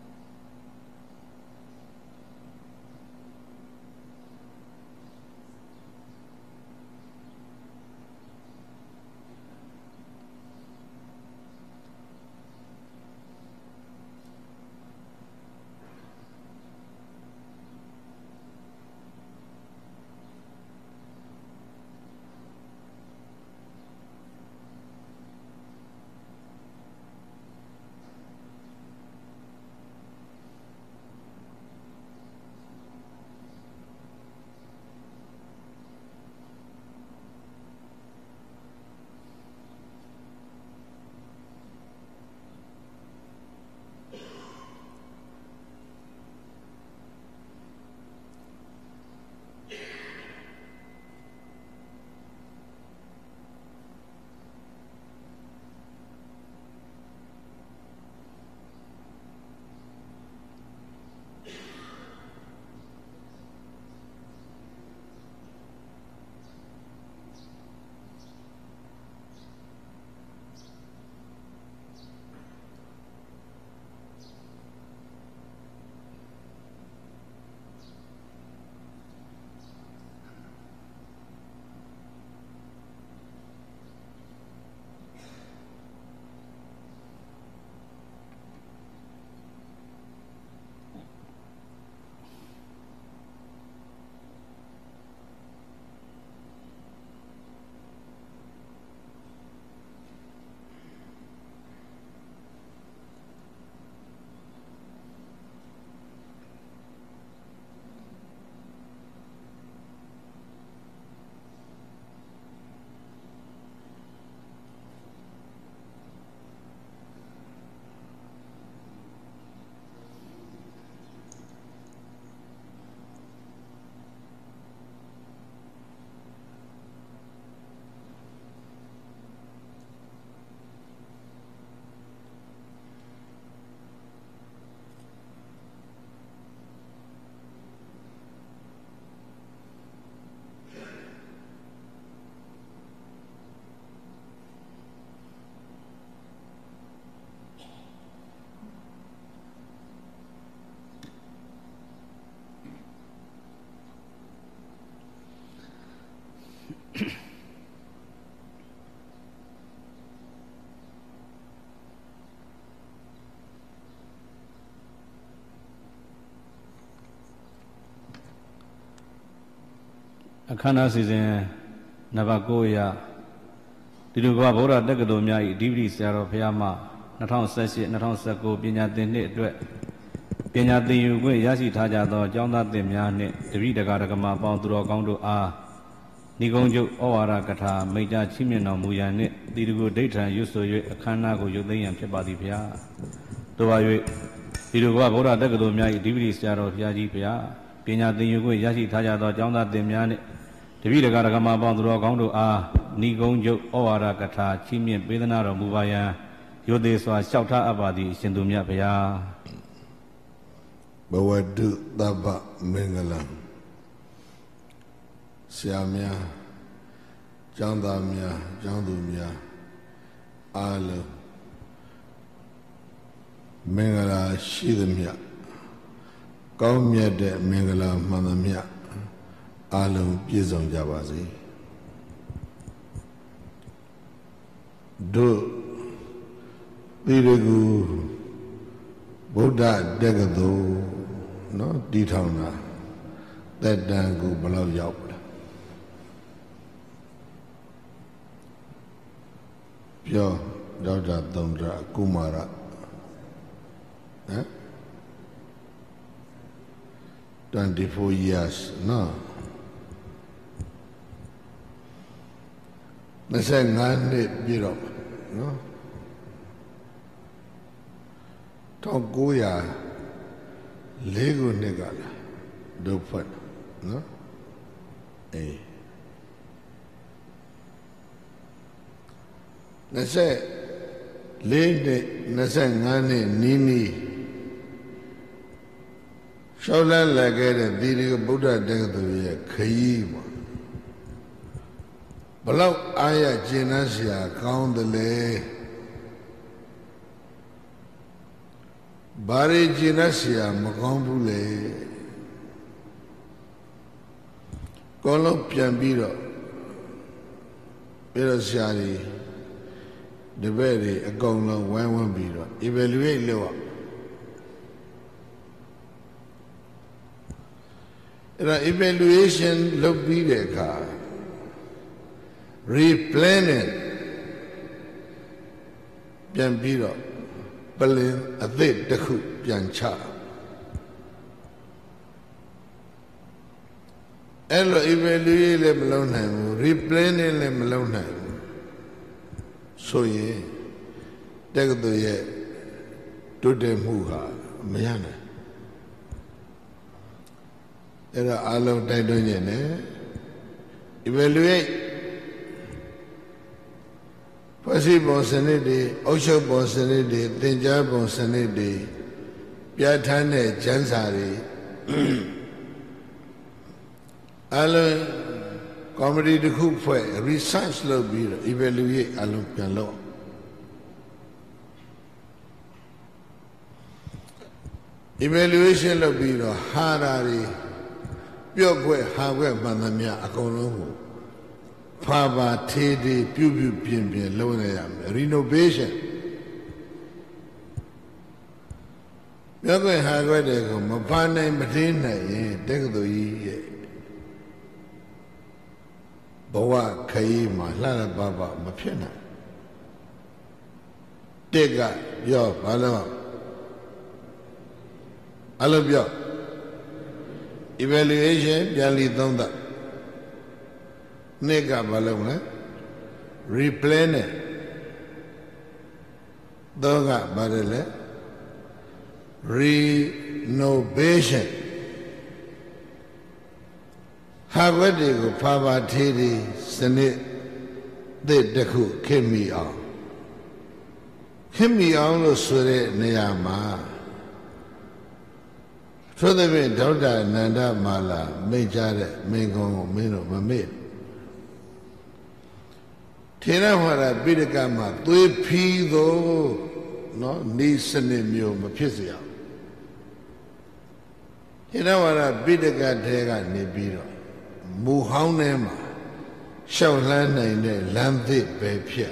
အခမ်းအနားစီစဉ်နံပါတ်9ရဒီလိုကဗုဒ္ဓတက္ကသိုလ်များ၏အဓိပတိဆရာတော်ဘုရားမှ 2018-2019ပညာသင်နှစ်အတွက်ပညာသင်ယူခွင့်ရရှိထားကြသောကျောင်းသားသင်များနှင့်တပည့်တော်ကမာပေါင်းသူတော်ကောင်းတို့အားနိဂုံးချုပ်ဩဝါဒကထာမိန့်ကြားချီးမြှင့်တော်မူရန်နှင့်တည်တကူဒိဋ္ဌံရွတ်ဆို၍အခမ်းအနားကိုရုပ်သိမ်းရန်ဖြစ်ပါသည်ဗျာတို့ပါ၍ဒီလိုကဗုဒ္ဓတက္ကသိုလ်များ၏ဒီပတိဆရာတော်ဘုရားကြီးဗျာပညာသင်ယူခွင့်ရရှိထားကြသောကျောင်းသားသင်များနှင့်တပည့်တော်ကမာပေါင်းသူတော်ကောင်းတို့အားနိဂုံးချုပ်ဩဝါဒကထာချီးမြှင့်ပေးသနာတော်မူပါရန်ရိုသေစွာလျှောက်ထားအပ်ပါသည်အရှင်သူမြတ်ဗျာဘဝတုသဗ္ဗမင်္ဂလံဆရာများကျောင်းသားများကျောင်းသူများအားလုံးမင်္ဂလာရှိသမျှကောင်းမြတ်တဲ့မင်္ဂလာမှန်သမျှအားလုံးပြည့်စုံကြပါစေတို့သီရကူဗုဒ္ဓတက္ကသိုလ်နော်တည်ထောင်တာသက်တမ်းကိုဘယ်လောက်ရောက်လဲပြောဒေါက်တာသုံးဒရာကုမာရဟမ်24 years နော်25နှစ်ပြည့်တော့နော်1904ခုနှစ်ကလားဒုဖတ်နော်အေး24နှစ်25နှစ်နီးနီးရှောက်လန်းလာခဲ့တဲ့သီရိဗုဒ္ဓတက္ကသိုလ်ရဲ့ခရီးမှာဘလောက်အားရကျင့်နှံ့စရာကောင်းတယ်လေဘာရီကျင့်နှံ့စရာမကောင်းဘူးလေကောလုံးပြန်ပြီးတော့ဆရာကြီးတပည့်တွေအကုန်လုံးဝိုင်းဝန်းပြီးတော့ evaluate လုပ်ရအဲ့ဒါ evaluation လုပ်ပြီးတဲ့အခါ replanning ပြန်ပြီးတော့ပလင်အသစ်တစ်ခုပြန်ချအဲ့လို evaluate လည်းမလုပ်နိုင်ဘူး replanning လည်းမလုပ်နိုင်ဘူးဆိုရင်တက္ကသိုလ်ရဲ့တိုးတက်မှုဟာမရနိုင်အဲ့ဒါအလုံးတိုက်တွန်းခြင်းနဲ့ evaluate ဖွဲ့စည်းပုံစနစ်တွေအုပ်ချုပ်ပုံစနစ်တွေသင်ကြားပုံစနစ်တွေပြဋ္ဌာန်းတဲ့ကျမ်းစာတွေအလုံးကော်မတီတစ်ခုဖွဲ့ research လုပ်ပြီးတော့ evaluate အလုံးပြန်လုပ် evaluation လုပ်ပြီးတော့ဟာတာတွေပြော့ခွဲဟာခွဲမှန်သမျှအကုန်လုံးကိုဖာပါထေးထေးပြုပြင်လုပ်နေရမယ် renovation ပြော့ခွဲဟာခွဲတွေကိုမဖာနိုင်မထင်းနိုင်ရင်တက္ကသိုလ်ကြီးရဲ့ဘဝခရီးမှာလှလှပပမဖြစ်နိုင်တက်ကပြောဘာလို့အလုပ်ပြော evaluation ပြန်လီသုံးသပ်နှစ်ကဘာလုပ်လဲ replanning တော့ကဘာလဲ renovation ဟာဝတ်တွေကိုဖာပါထေးထေးစနစ်သစ်တစ်ခုခင်မိအောင်လို့ဆိုတဲ့နေရာမှာသို့သဖြင့်ဒေါက်တာနန္ဒမာလာမိတ်ကြတဲ့မင်းကုန်းကိုမင်းတို့မမေ့ထေရဝါဒပိဋကမှာသွေးဖီးသောနော်ဤစနစ်မျိုးမဖြစ်စေအောင်ထေရဝါဒပိဋကထဲကနေပြီးတော့မူဟောင်းထဲမှာရှောက်လှမ်းနိုင်တဲ့လမ်းသစ်ပဲဖြစ်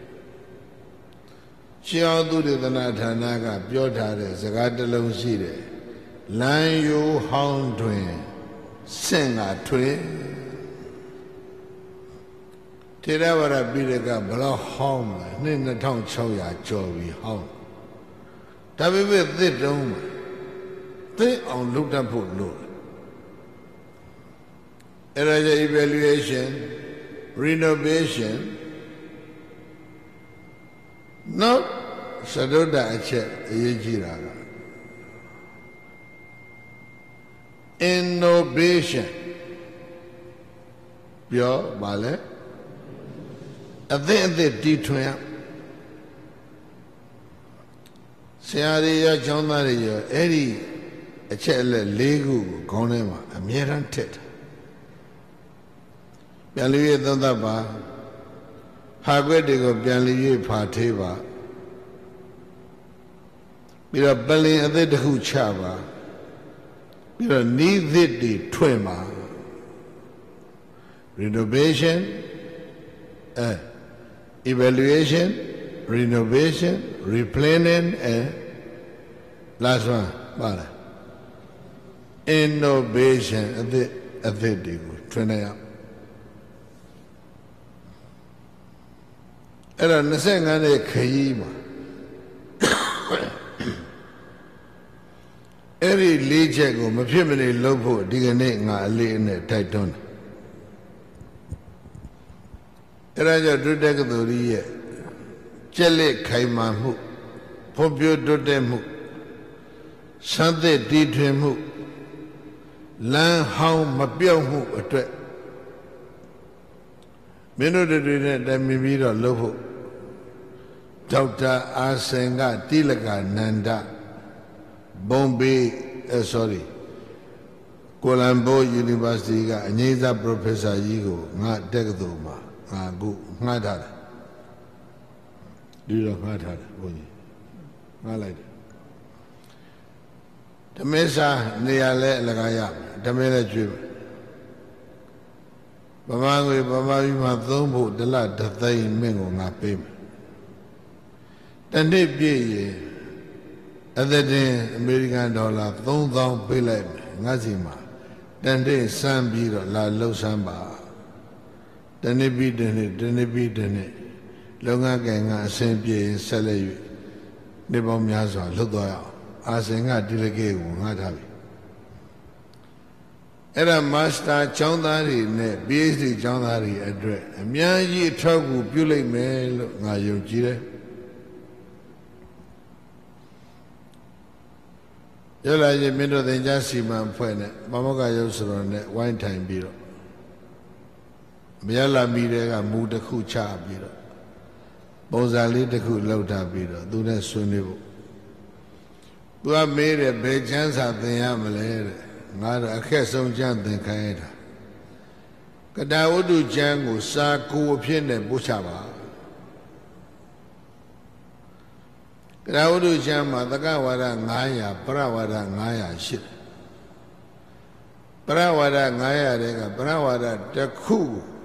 ရှင်အောင်သူဒေသနာဌာနကပြောထားတဲ့စကားတစ်လုံးရှိတယ်လမ်းရိုးဟောင်းတွင်ဆင့်ကထွေထေထေရဝါဒပြီးတဲ့ကဘလောက်ဟောင်းလဲနှစ်2600ကျော်ပြီဟောင်းဒါပေမဲ့သစ်တုံးသစ်အောင်လုပ်တတ်ဖို့လိုတယ်အဲ့ဒါကြ evaluation renovation နောက်စတုတ္တအချက်အရေးကြီးတာက innovation ပြောပါလေအသစ်တီထွင်ရဆရာတွေရောကျောင်းသားတွေရောအဲ့ဒီအချက်အလက်၄ခုကိုခေါင်းထဲမှာအမြဲတမ်းထည့်တယ်ပြန်လို့ရသုံးသပ်ပါဟာခွက်တွေကိုပြန်လို့ရဖာထေးပါပြီးတော့ပလင်အသစ်တစ်ခုချပါပြီးတော့နီးသစ်တွေထွင်ပါ renovation evaluation renovation replanning and last one ပါလား innovation အသစ်တွေကိုထွင်နေရအဲ့တော့25နှစ်ခရီးမှာအဲ့ဒီ၄ချက်ကိုမဖြစ်မနေလုပ်ဖို့ဒီကနေ့ငါအလေးအနက်တိုက်တွန်းတယ်အဲ့ဒါကြောင့်ဒုတက္ကသိုလ်ရဲ့ကျက်လက်ခိုင်မာမှုဖွံ့ဖြိုးတိုးတက်မှုစံသစ်တည်ထွင်မှုလမ်းဟောင်းမပြောက်မှုအတွက်မင်းတို့တွေနဲ့တိုင်ပင်ပြီးတော့လုပ်ဖို့ဒေါက်တာအာစင်ကတိလကနန္ဒဘုံဘေးကိုလံဘို University ကအငြိမ်းစား Professor ကြီးကိုငါတက္ကသိုလ်မှာငါခုငှားထားတယ်ဒီတော့ငှားထားတယ်ဘုန်းကြီးငှားလိုက်တယ်ဓမေစာနေရာလဲအလကားရဓမေလဲကျွေးဗမာငွေဗမာပြည်မှာသုံးဖို့တစ်လတစ်သိန်းမင်းကိုငါပေးမယ်တနေ့ပြည့်ရင်အသက်တင်အမေရိကန်ဒေါ်လာ3000ပေးလိုက်မယ်ငါစီမှာတနေ့စမ်းပြီးတော့လာလှုပ်ဆန်းပါတနေ့ပြီးတနေ့ပြီးတနေ့လုပ်ငန်းကံကအဆင်ပြေရင်ဆက်လက်၍နေပေါင်းများစွာလှုပ်သွားရအောင်အာစင်ကဒီလကေကိုငှားထားပြီအဲ့ဒါမာစတာကျောင်းသားတွေနဲ့ PhD ကျောင်းသားတွေအတွက်အများကြီးအထောက်အကူပြုလိမ့်မယ်လို့ငါယုံကြည်တယ်ရလာရင်မင်းတို့သင်ကြားစီမံဖွဲ့နဲ့မမောကရုပ်ဆိုတော်နဲ့ဝိုင်းထိုင်ပြီးတော့မရလာမိတဲ့ကမူတစ်ခုချပြီးတော့ပုံစံလေးတစ်ခုလောက်ထားပြီးတော့သူနဲ့ဆွေးနွေးဖို့သူကမေးတယ်ဘယ်ချမ်းစာသင်ရမလဲတဲ့ငါတော့အခက်ဆုံးချမ်းသင်ခိုင်းရတာကတာဝတ္ထုချမ်းကိုစာကိုအဖြစ်နဲ့ပို့ချပါကတာဝတ္ထုချမ်းမှာသက္ကဝါဒ900ပရဝါဒ900ရှိတယ်ပရဝါဒ900တဲ့ကပရဝါဒတစ်ခု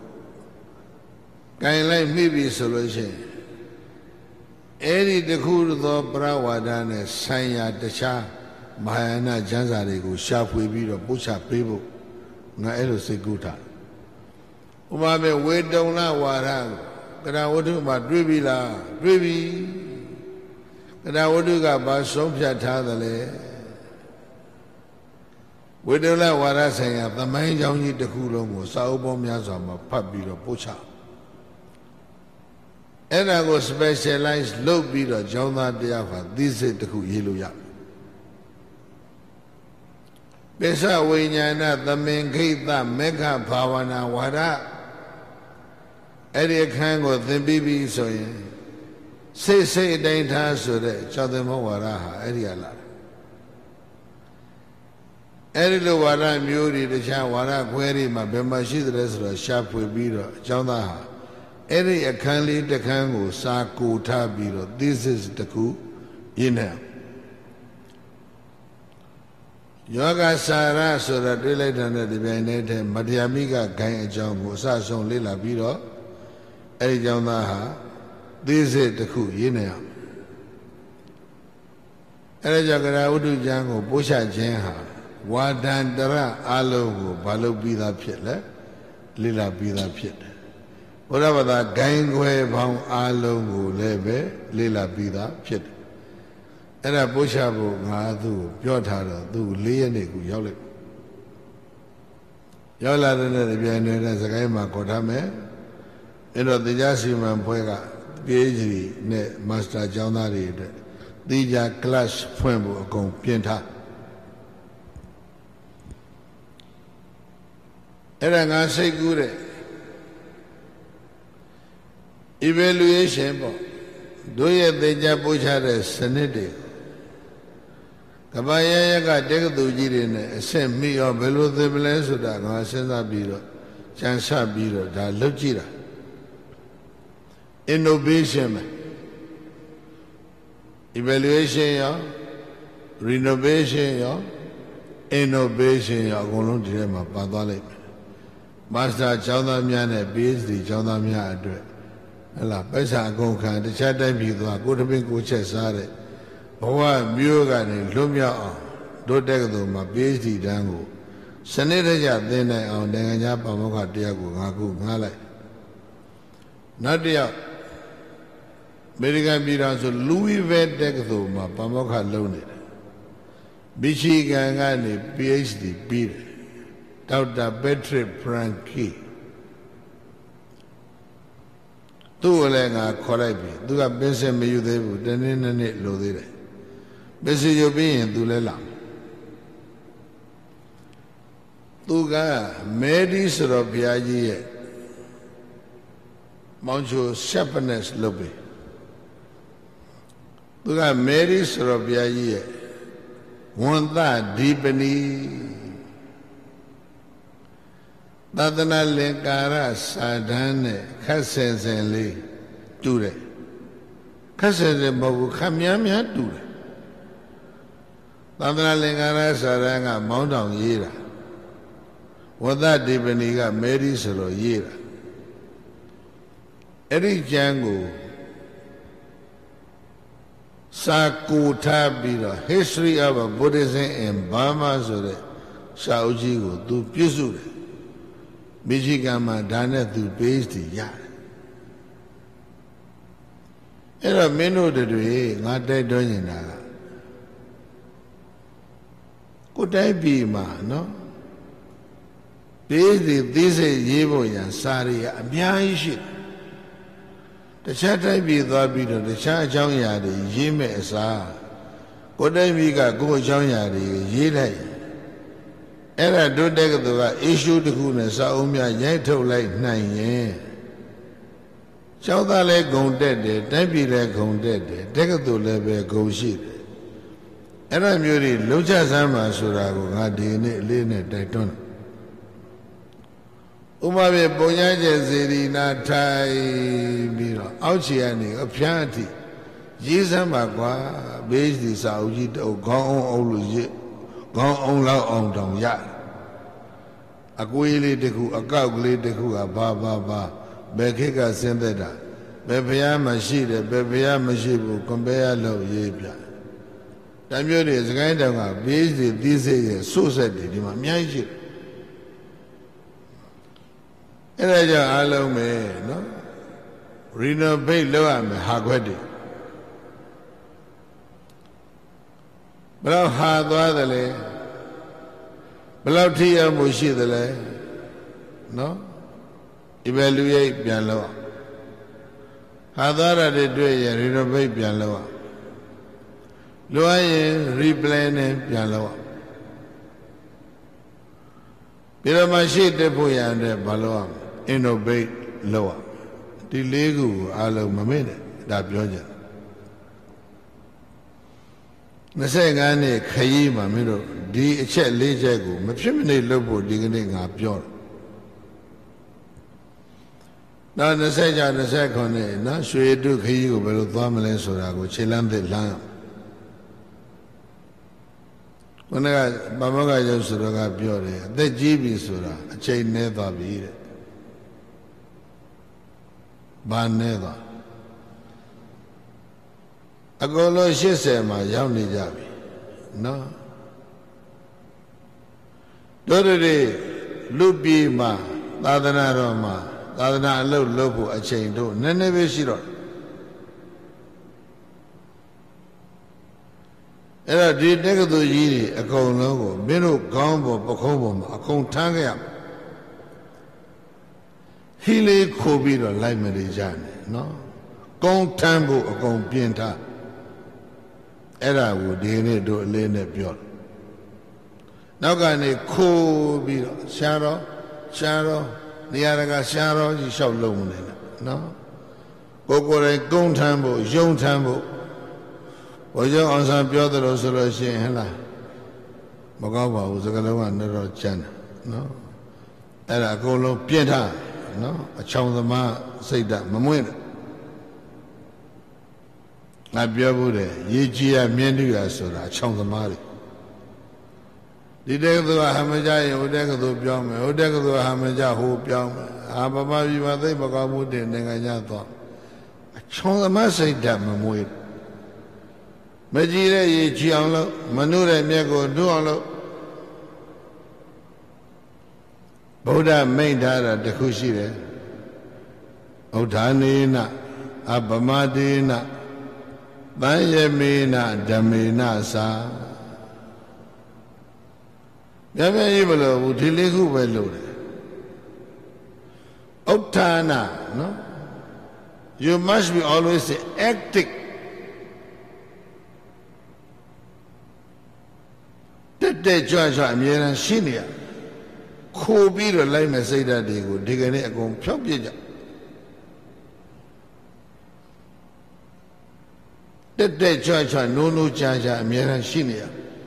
ကိုင်လိုက်မိပြီဆိုလို့ရှိရင်အဲ့ဒီတစ်ခုသောပရဝါဒနဲ့ဆိုင်ရာတခြားမဟာယာနကျမ်းစာတွေကိုရှာဖွေပြီးတော့ပို့ချပေးဖို့ငါအဲ့လိုစိတ်ကူးထားဥပမာဝေတုံလဝါဒကတာဝတ္ထုမှာတွေ့ပြီလားတွေ့ပြီကတာဝတ္ထုကဘာဆုံးဖြတ်ထားသလဲဝေတုံလဝါဒဆိုင်ရာသမိုင်းကြောင်းကြီးတစ်ခုလုံးကိုစာအုပ်ပေါင်းများစွာမှာဖတ်ပြီးတော့ပို့ချအဲ့ဒါကို specialize လုပ်ပြီးတော့ကျောင်းသားတရားဟာသိစိတ်တစ်ခုရေးလို့ရပိဿဝိညာဏသမင်ခိတမေဃဘာဝနာဝါဒအဲ့ဒီအခန်းကိုသင်ပြီးပြီဆိုရင်စိတ်အတိုင်းထားဆိုတဲ့ကျောင်းသင်္ဘောဝါဒဟာအဲ့ဒီကလာတယ်အဲ့ဒီလိုဝါဒမျိုးတွေတခြားဝါဒခွဲတွေမှာဘယ်မှာရှိသလဲဆိုတော့ရှာဖွေပြီးတော့ကျောင်းသားဟာအဲ့ဒီအခန်းလေးတစ်ခန်းကိုစာကိုထားပြီးတော့ thesis တစ်ခုရေးနေယောဂစာရဆိုတာတွေ့လိုက်တဲ့ဒီပိုင်းနဲ့မတရားမိကဂိုင်းအကြောင်းကိုအစဆုံးလေ့လာပြီးတော့အဲ့ဒီကျောင်းသားဟာthesis တစ်ခုရေးနေအောင်အဲ့ဒါကြောင့်ကရာဝတ္ထုကျမ်းကိုပို့ချခြင်းဟာဝါဒန္တရအလုံးကိုမလုပ်ပြီးသားဖြစ်လဲလေ့လာပြီးသားဖြစ်တယ်ဘုရားဘာသာဂိုင်းခွဲပေါင်းအားလုံးကိုလည်းပဲလေ့လာပြီးသားဖြစ်တယ်အဲ့ဒါပို့ချဖို့ငါသူ့ကိုပြောထားတော့သူ4 ရက်နေ့ကိုရောက်လိုက်ရောက်လာတဲ့နေ့ပြန်နေတဲ့စကိုင်းမှာခေါ်ထားမယ်အဲ့တော့တရားစီမံဖွဲ့က PhD နဲ့ Master ကျောင်းသားတွေအတွက်တိကျ class ဖွင့်ဖို့အကုန်ပြင်ထားအဲ့ဒါငါစိတ်ကူးတဲ့ evaluation ပေါ့တို့ရဲ့သင်ကြားပို့ချတဲ့စနစ်တွေကဘာရရကတက္ကသိုလ်ကြီးတွေနဲ့အဆင့်မိရောဘယ်လိုသင်မလဲဆိုတာငါစဉ်းစားပြီးတော့ကြံစပြီးတော့ဒါလုပ်ကြည့်တာ innovation ပဲ evaluation ရော renovation ရော innovation ရောအကုန်လုံးဒီထဲမှာပါသွားလိုက်မယ် master ကျောင်းသားများနဲ့ PhD ကျောင်းသားများအတွက်ဟဲ့လားပိုက်ဆံအကုန်ခံတခြားတိုင်းပြည်သွားကိုတပင်းကိုချက်စားတဲ့ဘဝမျိုးကနေလွတ်မြောက်အောင်တို့တက္ကသိုလ်မှာ PhD တန်းကိုစနစ်တကျသင်နိုင်အောင်နိုင်ငံခြားပါမောက္ခတယောက်ကိုငါခုငှားလိုက်နောက်တစ်ယောက်အမေရိကန်ပြည်ထောင်စု Louisville တက္ကသိုလ်မှာပါမောက္ခလုပ်နေတယ်မီချီဂန်ကနေ PhD ပြီးတယ်ဒေါက်တာ Patrick Frankie သူ့ကိုလည်းငါခေါ်လိုက်ပြီသူကပင်စင်မယူသေးဘူးတနေ့နေ့လိုသေးတယ်ပင်စင်ယူပြီးရင်သူလည်းလာသူကမဲဒီဆိုတော့ဘုရားကြီးရဲ့မောင်ချို Shepherdess လုပ်ပြီသူကမဲဒီဆိုတော့ဘုရားကြီးရဲ့ဝန်သဒီပနီသာသနာလင်္ကာရစာတန်းနဲ့ခက်ဆင်ဆင်လေးတူတယ်ခက်ဆင်ဆင်မဟုတ်ဘူးခက်များများတူတယ်သာသနာလင်္ကာရစာတန်းကမောင်းတောင်ရေးတာဝသဒီပနီကမဲဒီဆိုတော့ရေးတာအဲ့ဒီကျမ်းကိုစာကိုထားပြီးတော့ History of Buddhism in Burma ဆိုတဲ့စာအုပ်ကြီးကိုသူပြုစုတယ်မီချီဂန်မှာဒါနဲ့သူ PhD ရတယ်အဲ့တော့မင်းတို့တွေငါတိုက်တွန်းနေတာကကိုတိုက်ပြီးမှာနော် PhD သိစိတ်ရေးဖို့ရန်စာရီအများကြီးရှိတယ်တခြားတိုက်ပြီးသွားပြီးတော့တခြားအကြောင်းအရာတွေရေးမဲ့အစားကိုတိုက်ပြီးကကိုယ်အကြောင်းအရာတွေရေးလိုက်အဲ့ဒါတို့တက္ကသိုလ်က issue တစ်ခုနဲ့စာအုပ်များရိုက်ထုတ်လိုက်နိုင်ရင်ကျောင်းသားလည်းဂုံတက်တယ်တိုင်းပြည်လည်းဂုံတက်တယ်တက္ကသိုလ်လည်းပဲဂုံရှိတယ်အဲ့ဒါမျိုးတွေလုံးချစမ်းပါဆိုတာကိုငါဒီနေ့အလေးနဲ့တိုက်တွန်းဥပမာပြပုံညာကျက်စေရီနာထိုင်ပြီးတော့အောက်ခြေကနေအဖျားအထိရေးစမ်းပါကွာဘေးစီစာအုပ်ကြီးတုပ်ခေါင်းအောင်အုပ်လို့ရေးခေါင်းအောင်လောက်အောင်တောင်ရတယ်အကွေးလေးတစ်ခုအကောက်ကလေးတစ်ခုကဘာဘယ်ခေတ်ကဆင်းသက်တာဘယ်ဘုရားမရှိတယ်ဘယ်ဘုရားမရှိဘူးကွန်ပယ်လို့ရေးပြတမျိုးတွေစကိုင်းတောင်ကဘေးစီသီးစိတ်ရဲ့ဆို့ဆက်တွေဒီမှာအများကြီးရှိတယ်အဲ့ဒါကြောင့်အားလုံးပဲနော် renovate လုပ်ရမယ်ဟာခွက်တွေဘယ်တော့ဟာသွားသလဲဘယ်လောက်ထိရောက်မှုရှိသလဲနော် evaluate ပြန်လုပ်ဟာသွားတာတွေတွေ့ရင် renovate ပြန်လုပ်လိုအပ်ရင် replan နဲ့ပြန်လုပ်ပြီးတော့မှရှေ့တက်ဖို့ရတဲ့ဘာလို့ innovate လုပ်ဒီလေးခုအားလုံးမမေ့နဲ့ဒါပြောကြ25နှစ်ခရီးမှာမင်းတို့ဒီအချက်၄ချက်ကိုမဖြစ်မနေလုပ်ဖို့ဒီကနေ့ငါပြောတယ်နောက်26 29နော်ရွှေတုခရီးကိုဘယ်လိုသွားမလဲဆိုတာကိုခြေလမ်းသစ်လမ်းခုနကဗမောကရုပ်ဆိုတော့ကပြောတယ်အသက်ကြီးပြီဆိုတာအချိန်နည်းသွားပြီတဲ့ဘာနည်းသွားအကုန်လုံး80မှာရောက်နေကြပြီနော်တို့တွေလူပြည်မှာသာသနာတော်မှာသာသနာအလုပ်လုပ်ဖို့အချိန်တို့နည်းနည်းပဲရှိတော့အဲ့တော့ဒီတက္ကသိုလ်ကြီးတွေအကုန်လုံးကိုမင်းတို့ခေါင်းပေါ်ပခုံးပေါ်မှာအကုန်ထမ်းခဲ့ရဟီလေးခိုးပြီးတော့လိုက်မနေကြနဲ့နော်ကုန်းထမ်းဖို့အကုန်ပြင်ထားအဲ့ဒါကိုဒီနေ့တို့အလေးနဲ့ပြောတယ်နောက်ကနေခိုးပြီးတော့ရှားတော့နေရာတကာရှားတော့ကြီးလျှောက်လုံးမနေနဲ့နော်ကိုယ်တိုင်ကုန်းထမ်းဖို့ယုံထမ်းဖို့ဘုရားအောင်ဆန်းပြောတယ်လို့ဆိုလို့ရှိရင်ဟဲ့လားမကောင်းပါဘူးစကားလုံးကတော့ကျန်တယ်နော်အဲ့ဒါအကုန်လုံးပြင့်ထားနော်အချောင်သမားစိတ်ဓာတ်မမွင့်ငါပြောဘူးတယ်ရေကြီးရမြင်းတူရဆိုတာအချောင်သမားတွေဒီတက္ကသိုလ်ကဟာမကြရင်ဟိုတက္ကသိုလ်ပြောင်းမယ်ဟိုတက္ကသိုလ်ဟာမကြဟိုပြောင်းမယ်အာဗမာပြည်မှာသိမကောင်းမှုတင်နိုင်ငံခြားသွားအချောင်သမားစိတ်ဓာတ်မမွေးမကြည့်တဲ့ရေချီအောင်လို့မနှုတ်တဲ့မြက်ကိုနှုတ်အောင်လို့ဗုဒ္ဓမိန့်ထားတာတခုရှိတယ်ဥဒ္ဓာနေနအပမတေနသံယမေနဓမေနသာမြတ်မြတ်ကြီးဘလို့ဘူးဒီလေးခုပဲလို့တယ်ဥဒ္ဓာနနော် you must be always activeတဲ့ကြွအမြဲတမ်းရှိနေရခိုးပြီးတော့လိုက်မဲ့စိတ်ဓာတ်တွေကိုဒီကနေ့အကုန်ဖြောက်ပြကြတဲ့ကြွနိုးနိုးကြားအမြဲတမ်းရှိနေရ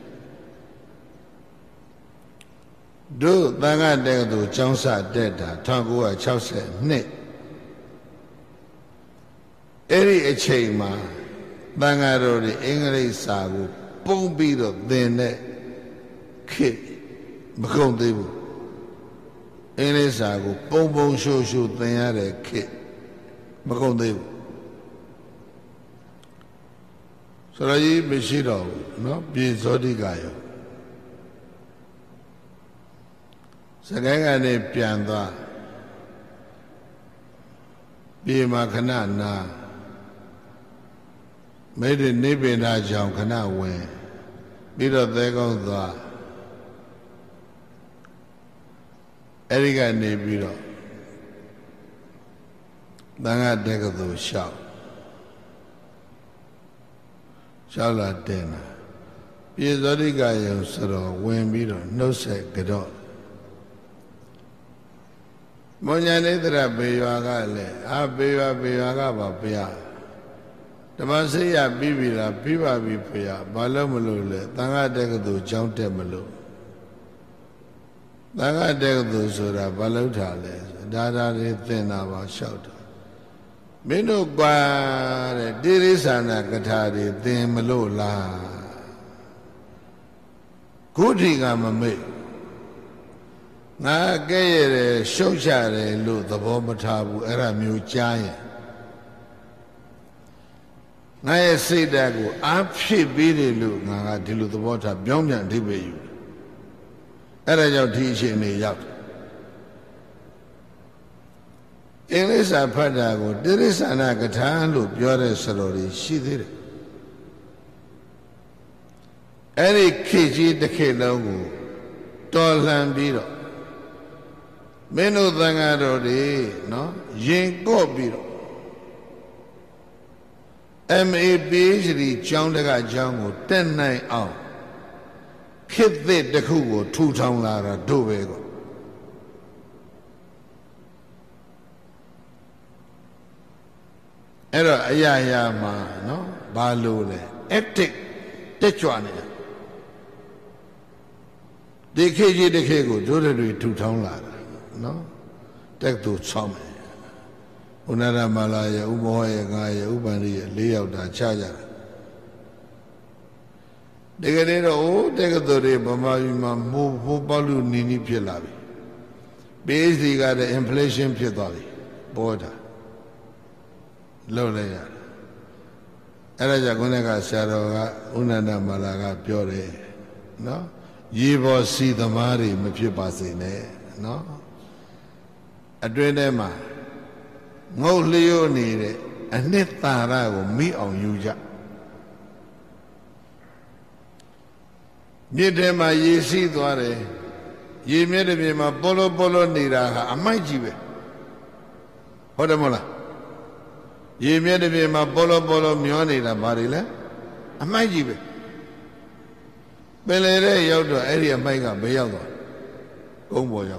တို့သံဃာတက္ကသိုလ်ကျောင်းစတက်တာ1962အဲ့ဒီအချိန်မှာသံဃာတော်တွေအင်္ဂလိပ်စာကိုပုံပြီးတော့သင်တဲ့ခေတ်မကုန်သေးဘူးအင်္ဂလိပ်စာကိုပုံရှိုးသင်ရတဲ့ခေတ်မကုန်သေးဘူးဆိုတော့ကြီးမရှိတော့ဘူးเนาะပြေဇောတိကရောစကိုင်းကနေပြန်သွားပြေမှာခဏနာမိတ်နိဗ္ဗာန်ကြောင့်ခဏဝင်ပြီးတော့သဲကောင်းသွားအဲ့ဒီကနေပြီးတော့သံဃာတက္ကသိုလ်လျှောက်လာတင်လာပြေဇောတိကယုံဆိုတော့ဝင်ပြီးတော့နှုတ်ဆက်ကြော့မောညာနေတရပေရွာကလည်းပေရွာကပါဗျာဓမ္မစိတ်ရပြီးပြီလားပြီးပါပြီဖေရဘာလို့မလို့လဲသံဃာတက္ကသိုလ်ကျောင်းတက်မလို့သံဃာတက္ကသိုလ်ဆိုတာဘာလို့ထားလဲဒါတွေသင်တာပါလျှောက်တာမင်းတို့ကွာတဲ့တိရိစ္ဆာနကထာတွေသင်မလို့လားခုထိကမမေ့ငါကဲ့ရတယ်ရှုပ်ချတယ်လို့သဘောမထားဘူးအဲ့ဒါမျိုးကြားရင်ငါရဲ့စိတ်ဓာတ်ကိုအားဖြစ်ပြီးတယ်လို့ငါကဒီလိုသဘောထားပြောင်းပြန်အဓိပ္ပာယ်ယူအဲ့ဒါကြောင့်ဒီအချိန်နေရောက်အင်္ဂလိပ်စာဖတ်တာကိုတိရိစ္ဆာနကထာလို့ပြောတဲ့စတော်တွေရှိသေးတယ်အဲ့ဒီခေတ်ကြီးတစ်ခေတ်လုံးကိုတော်လှန်ပြီးတော့မင်းတို့သံဃာတော်တွေနော်ရင်ကော့ပြီးတော့ MA PhD ကျောင်းတကကျောင်းကိုတက်နိုင်အောင်ခေတ်သစ်တစ်ခုကိုထူထောင်လာတာတို့ပဲကောအဲ့တော့အရာရာမှာနော်ဘာလို့လဲ active တက်ကြွနေတာဒီခေတ်ကြီးတစ်ခေတ်ကိုတို့တွေထူထောင်လာတာနော်တက်သူဆောင်းမယ်ဥနာရမလာရဲ့ဥမောရဲ့ငါရဲ့ဥပန္တိရဲ့၄ယောက်တာချကြတာတကယ်တော့တက္ကသိုလ်တွေဗမာပြည်မှာမိုးပေါလူနီနီဖြစ်လာပြီ PhD ကလည်း inflation ဖြစ်သွားပြီပေါ်တာလောက်လိုက်ရအဲ့ဒါကြောင့်ခုနကဆရာတော်ကဥနန္ဒမလာကပြောတယ်နော်ရေပေါ်စီသမားတွေမဖြစ်ပါစေနဲ့နော် Adrenema Ngô Leo Nere, and Nitara, me on Yuja. Nidema ye see Dware, ye made me my Bolo Nira, a my jibe. Hodamola. Ye made me my Bolo Mioni la Barilla, a my jibe. Belere Yodo, area Mega Bayado. Gombo Yoga.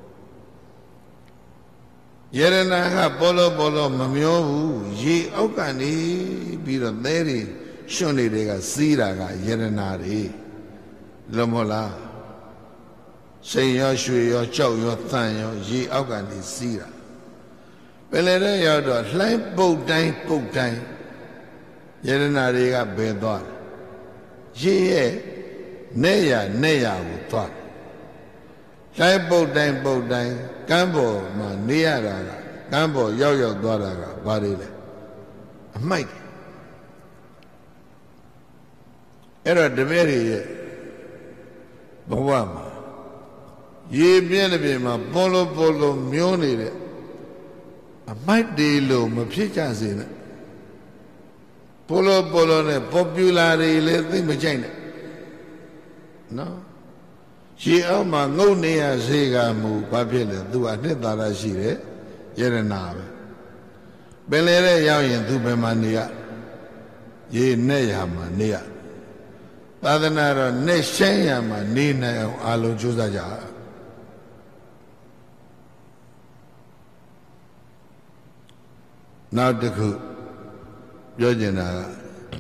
Yerena Bolo Mamio, ye Okani, be the lady, Shoni Rega, Siraga, Yerenari, Lomola. Say your shoe, your chow, your thang, ye Okani, Sira. Belere Yodo, lamp boat time, Yerenari, Bedor. Ye, Neya, would thought. Lamp boat time, Gambo, ma Niara, Gambo, Yo Doraga, Badile. A mite. Era de very Bawama. Ye bien ma Polo Mioni. A mite de lo, ma pictures in it. Polo, popularly, let them change it. No? She alma no near Zega mu, Papilla, do a nitara shire, Yerenave. Belere Yayan Dubemania, ye Neyama Nia. Padanara Neshayama Nina Alo Juzaja. Now the cook, Yojana.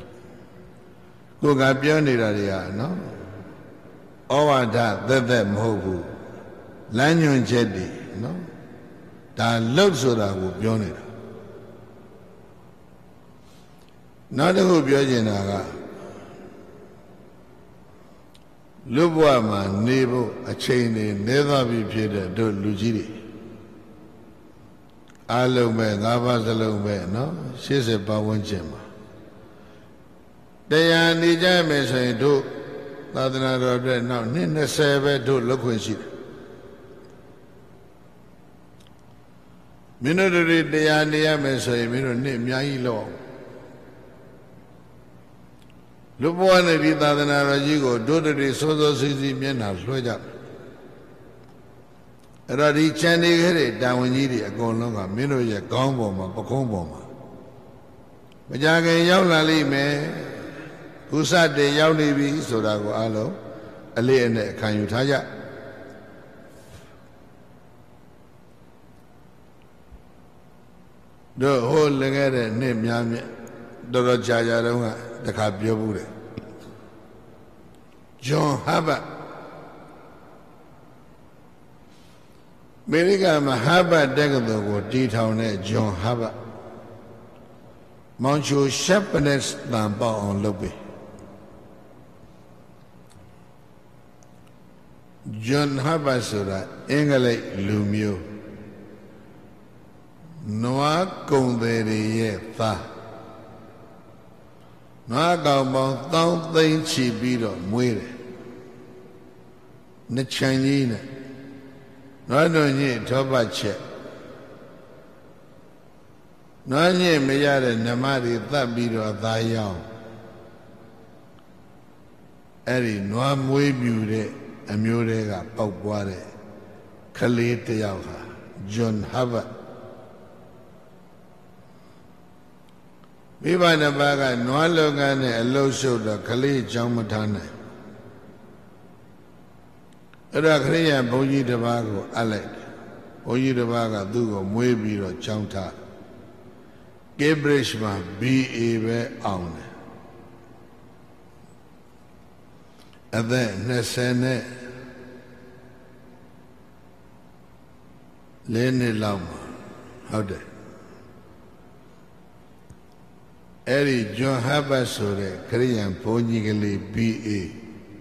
Go up Yonida, no? Ovada, that Mobu, Lanyon Jeddi, no? That looks so that would be on it. Not a hoop Yojanaga. Lubuama, Nebo, a chain in never be paid to Lugidi. Alume, Navasalume, no? She's a Bawan Gemma. They are Nijame saying, do. Nadana now, Nina Save do look when she. Minori de Yandia say, Mino name Yailo. Lubuana Vidana Rajigo, do the Sozo Sisi Miena, Sloja. Radi Chandi Heri, Dawini, a Golonga, Mino ya Gomboma, Pocomboma. Majaga Yaulali me. Usa de Yaunibi, Sodago Alo, a lay in the Kanyutaya. The whole Legate name Yami, Doro Jajarunga, the Kabure. John Haba Meriga Mahaba Degado, D-Town, John Haba Moncho Shepherdess Lamba on Lobby. John Habasura, Engale Lumio Noa Condere Tha Noa Gaumo, Thou Thing Chibiro, Muere Nechanina Noa Nonye Tobache Noa Nye Mayare Namari Thabiro Thayao Eri Noa Mue Mure. A murega Paware, Kalite Yauha, John Hava. Viva Nabaga, Noalogane, a low shoulder, Kali Jamatane. Rakria, Boyi Dabago, Alec, Boyi Dabaga, Dugo, Muebiro, Chanta. Gabrishma, B.E. Aune. And then Nesene Lene Lama. How did Eri John Habasore, Korean Ponyigale B.A.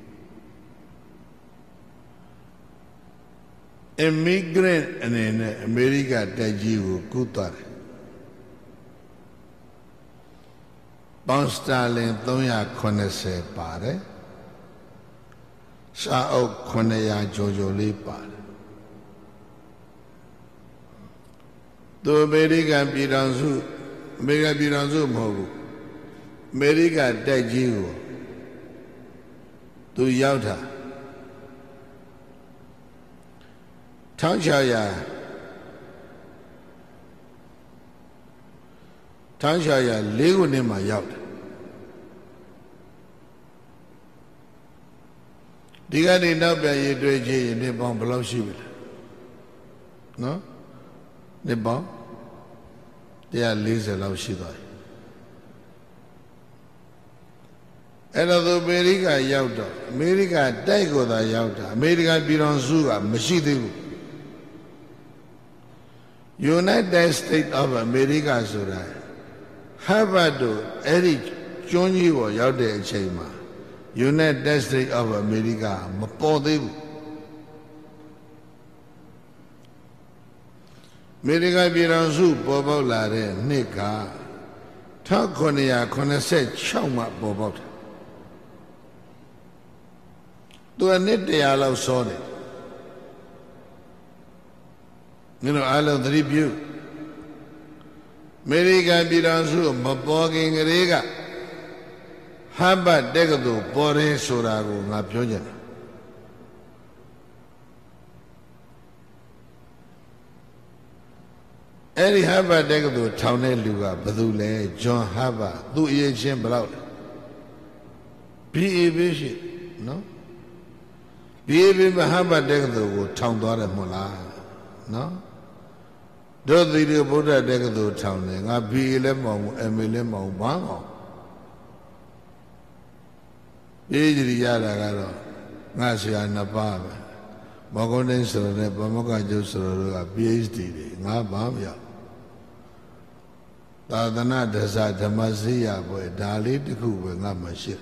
Immigrant and in America Tajiu Kutar. Bonstalin Tonya Konese Pare. Sao Koneya Jojo Lepar. သူအမေရိကန်ပြည်ထောင်စုမဟုတ်ဘူးအမေရိကန်တိုက်ကြီးကိုသူရောက်တာ1604ခုနှစ်မှာရောက်တယ်ဒီကနေနောက်ပြန်ရေးတွေ့ချင်းနှစ်ပေါင်းဘယ်လောက်ရှိပြီလဲနော်နှစ်ပေါင်း140လောက်ရှိသွားပြီအဲ့တော့သူအမေရိကရောက်တော့အမေရိကတိုက်ကိုသာရောက်တာအမေရိကန်ပြည်ထောင်စုကမရှိသေးဘူး United States of America ဆိုတာဟာဗတ်တို့အဲ့ဒီကျွန်းကြီးပေါ်ရောက်တဲ့အချိန်မှာ United States of America မပေါ်သေးဘူးအမေရိကန်ပြည်ထောင်စုပေါ်ပေါက်လာတဲ့နှစ်က1986မှာပေါ်ပေါက်တယ်သူကနှစ်100လောက်စောတယ်မင်းတို့အားလုံးသတိပြုအမေရိကန်ပြည်ထောင်စုမပေါ်ခင်ကလေးကဟာဗတ်တက္ကသိုလ်ပေါ်တယ်ဆိုတာကိုငါပြောချင်တယ်အဲ့ဒီဟာဗတ်တက္ကသိုလ်ထောင်တဲ့လူကဘယ်သူလဲဂျွန်ဟာဗတ်သူ့အရေးချင်းဘယ်လောက်လဲ BA ပဲရှိနော် BA မဟာဗတ်တက္ကသိုလ်ကိုထောင်သွားတယ်မဟုတ်လားနော်တို့သီရိဗုဒ္ဓတက္ကသိုလ်ထောင်တယ်ငါ BA လည်းမဟုတ်ဘူး MA လည်းမဟုတ်ဘူးဘာမှမဟုတ်ရေးကြရတာကတော့ငါဆရာနှစ်ပါးပဲမောဂုံတိုင်းဆိုတဲ့ဗမောကကျုပ်ဆိုတို့က PhD တွေငါဘာမရောက်သာသနာဒဇဓမ္မစရိယပွဲဒါလေးတစ်ခုပဲငါမှရှိတယ်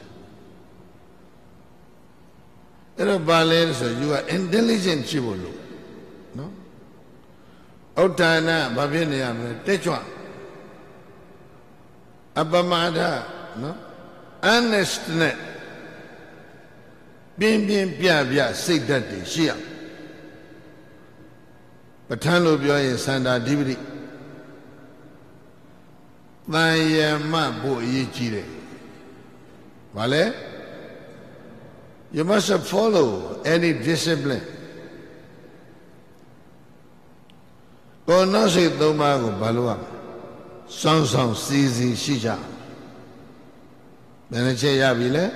အဲ့တော့ဘာလဲဆို you are intelligent ဖြစ်ဖို့လို့နော်ဥဒ္ဒါနဘာဖြစ်နေရမလဲတက်ကြွအပမဒနော် honest နဲ့ပြင်းပြစိတ်ဓာတ်တွေရှိရပဋ္ဌာန်းလို့ပြောရင်စန္ဒာဓိပတိတန်ယမဖို့အရေးကြီးတယ်ဘာလဲ you must follow any discipline ကိုယ်နောက်စိတ်သုံးပါးကိုဘာလို့ရစောင့်စီစီရှိကြဘယ်နှချက်ရပြီလဲ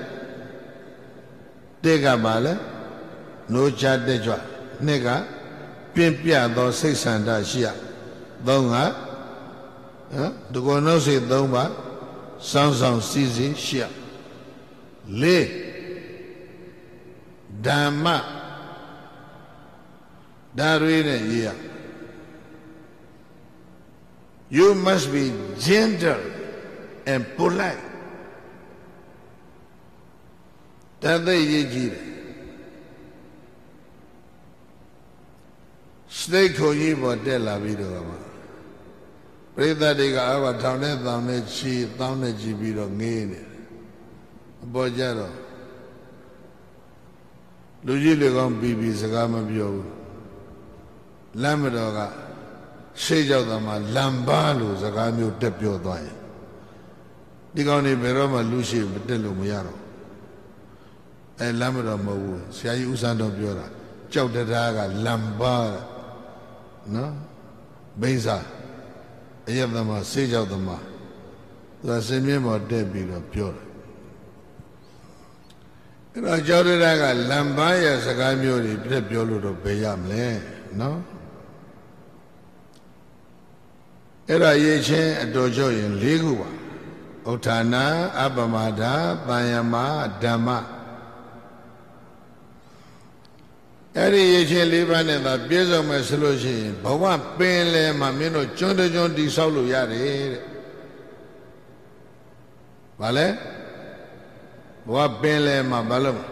တစ်ကပါလဲနိုးချတက်ကြွနှစ်ကပြင်းပြသောစိတ်ဆန္ဒရှိရသုံးကဒီကိုယ်နောက်စိတ်သုံးပါစောင့်စီစီရှိရလေးဓမ္မဒါတွေနဲ့ရေးရYou must be gentle and polite. တသက်ရေးကြည့်တယ်စတိတ်ခုံကြီးပေါ်တက်လာပြီးတော့မှပရိသတ်တွေကအာဝထောင်နဲ့တောင်းနဲ့ချီတောင်းနဲ့ကြည့်ပြီးတော့ငေးနေတယ်အပေါ်ကြတော့လူကြီးတွေကောင်းပြီးစကားမပြောဘူးလမ်းမတော်ကရှေ့ရောက်သွားမှလမ်ဘာလို့စကားမျိုးတက်ပြောသွားရင်ဒီကောင်တွေဘယ်တော့မှလူရှိမတက်လို့မရတော့လမ်းမတော်မဟုတ်ဘူးဆရာကြီးဦးစန်းတော်ပြောတာကြောက်တရားကလမ်ဘာနော်ဘိန်းစာအယက်သမားဆေးကြောက်သမားသူကစင်မြင့်ပေါ်တက်ပြီးတော့ပြောတယ်အဲ့တော့ကြောက်တရားကလမ်ဘာရဲ့စကားမျိုးတွေပြက်ပြောလို့တော့ဘယ်ရမလဲနော်အဲ့ဒါရေးချင်းအတော်ကျော်ရင်၄ခုပါဥဋ္ဌာဏအပမဒပံယမဓမ္မအဲ့ဒီရေးချင်း၄ပါးနဲ့သာပြည့်စုံမယ်ဆိုလို့ရှိရင်ဘဝပင်လယ်မှာမင်းတို့ကျွန်းတည်ဆောက်လို့ရတယ်တဲ့ဘာလဲဘဝပင်လယ်မှာဘာလို့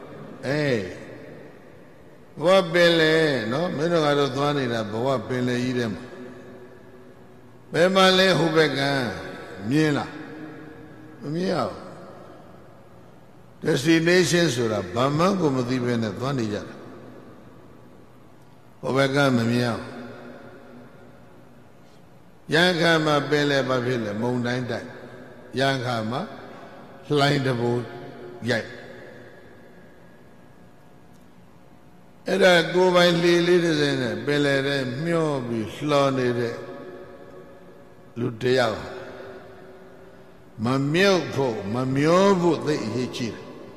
ဘဝပင်လယ်နော်မင်းတို့ကတော့သွားနေတာဘဝပင်လယ်ကြီးထဲမှာဘယ်မှာလဲဟိုဘက်ကမြင်လားမမြင်အောင် destination ဆိုတာဘာမှကိုမသိဘဲနဲ့သွားနေကြတာဟိုဘက်ကမမြင်အောင် Yankama Bele Babile, Mountain Day, Yankama, Line the boat, yet. And I go by leaders in it, Bele, Miobi, Slonny, Lutea. My milk, my miobu, they hit.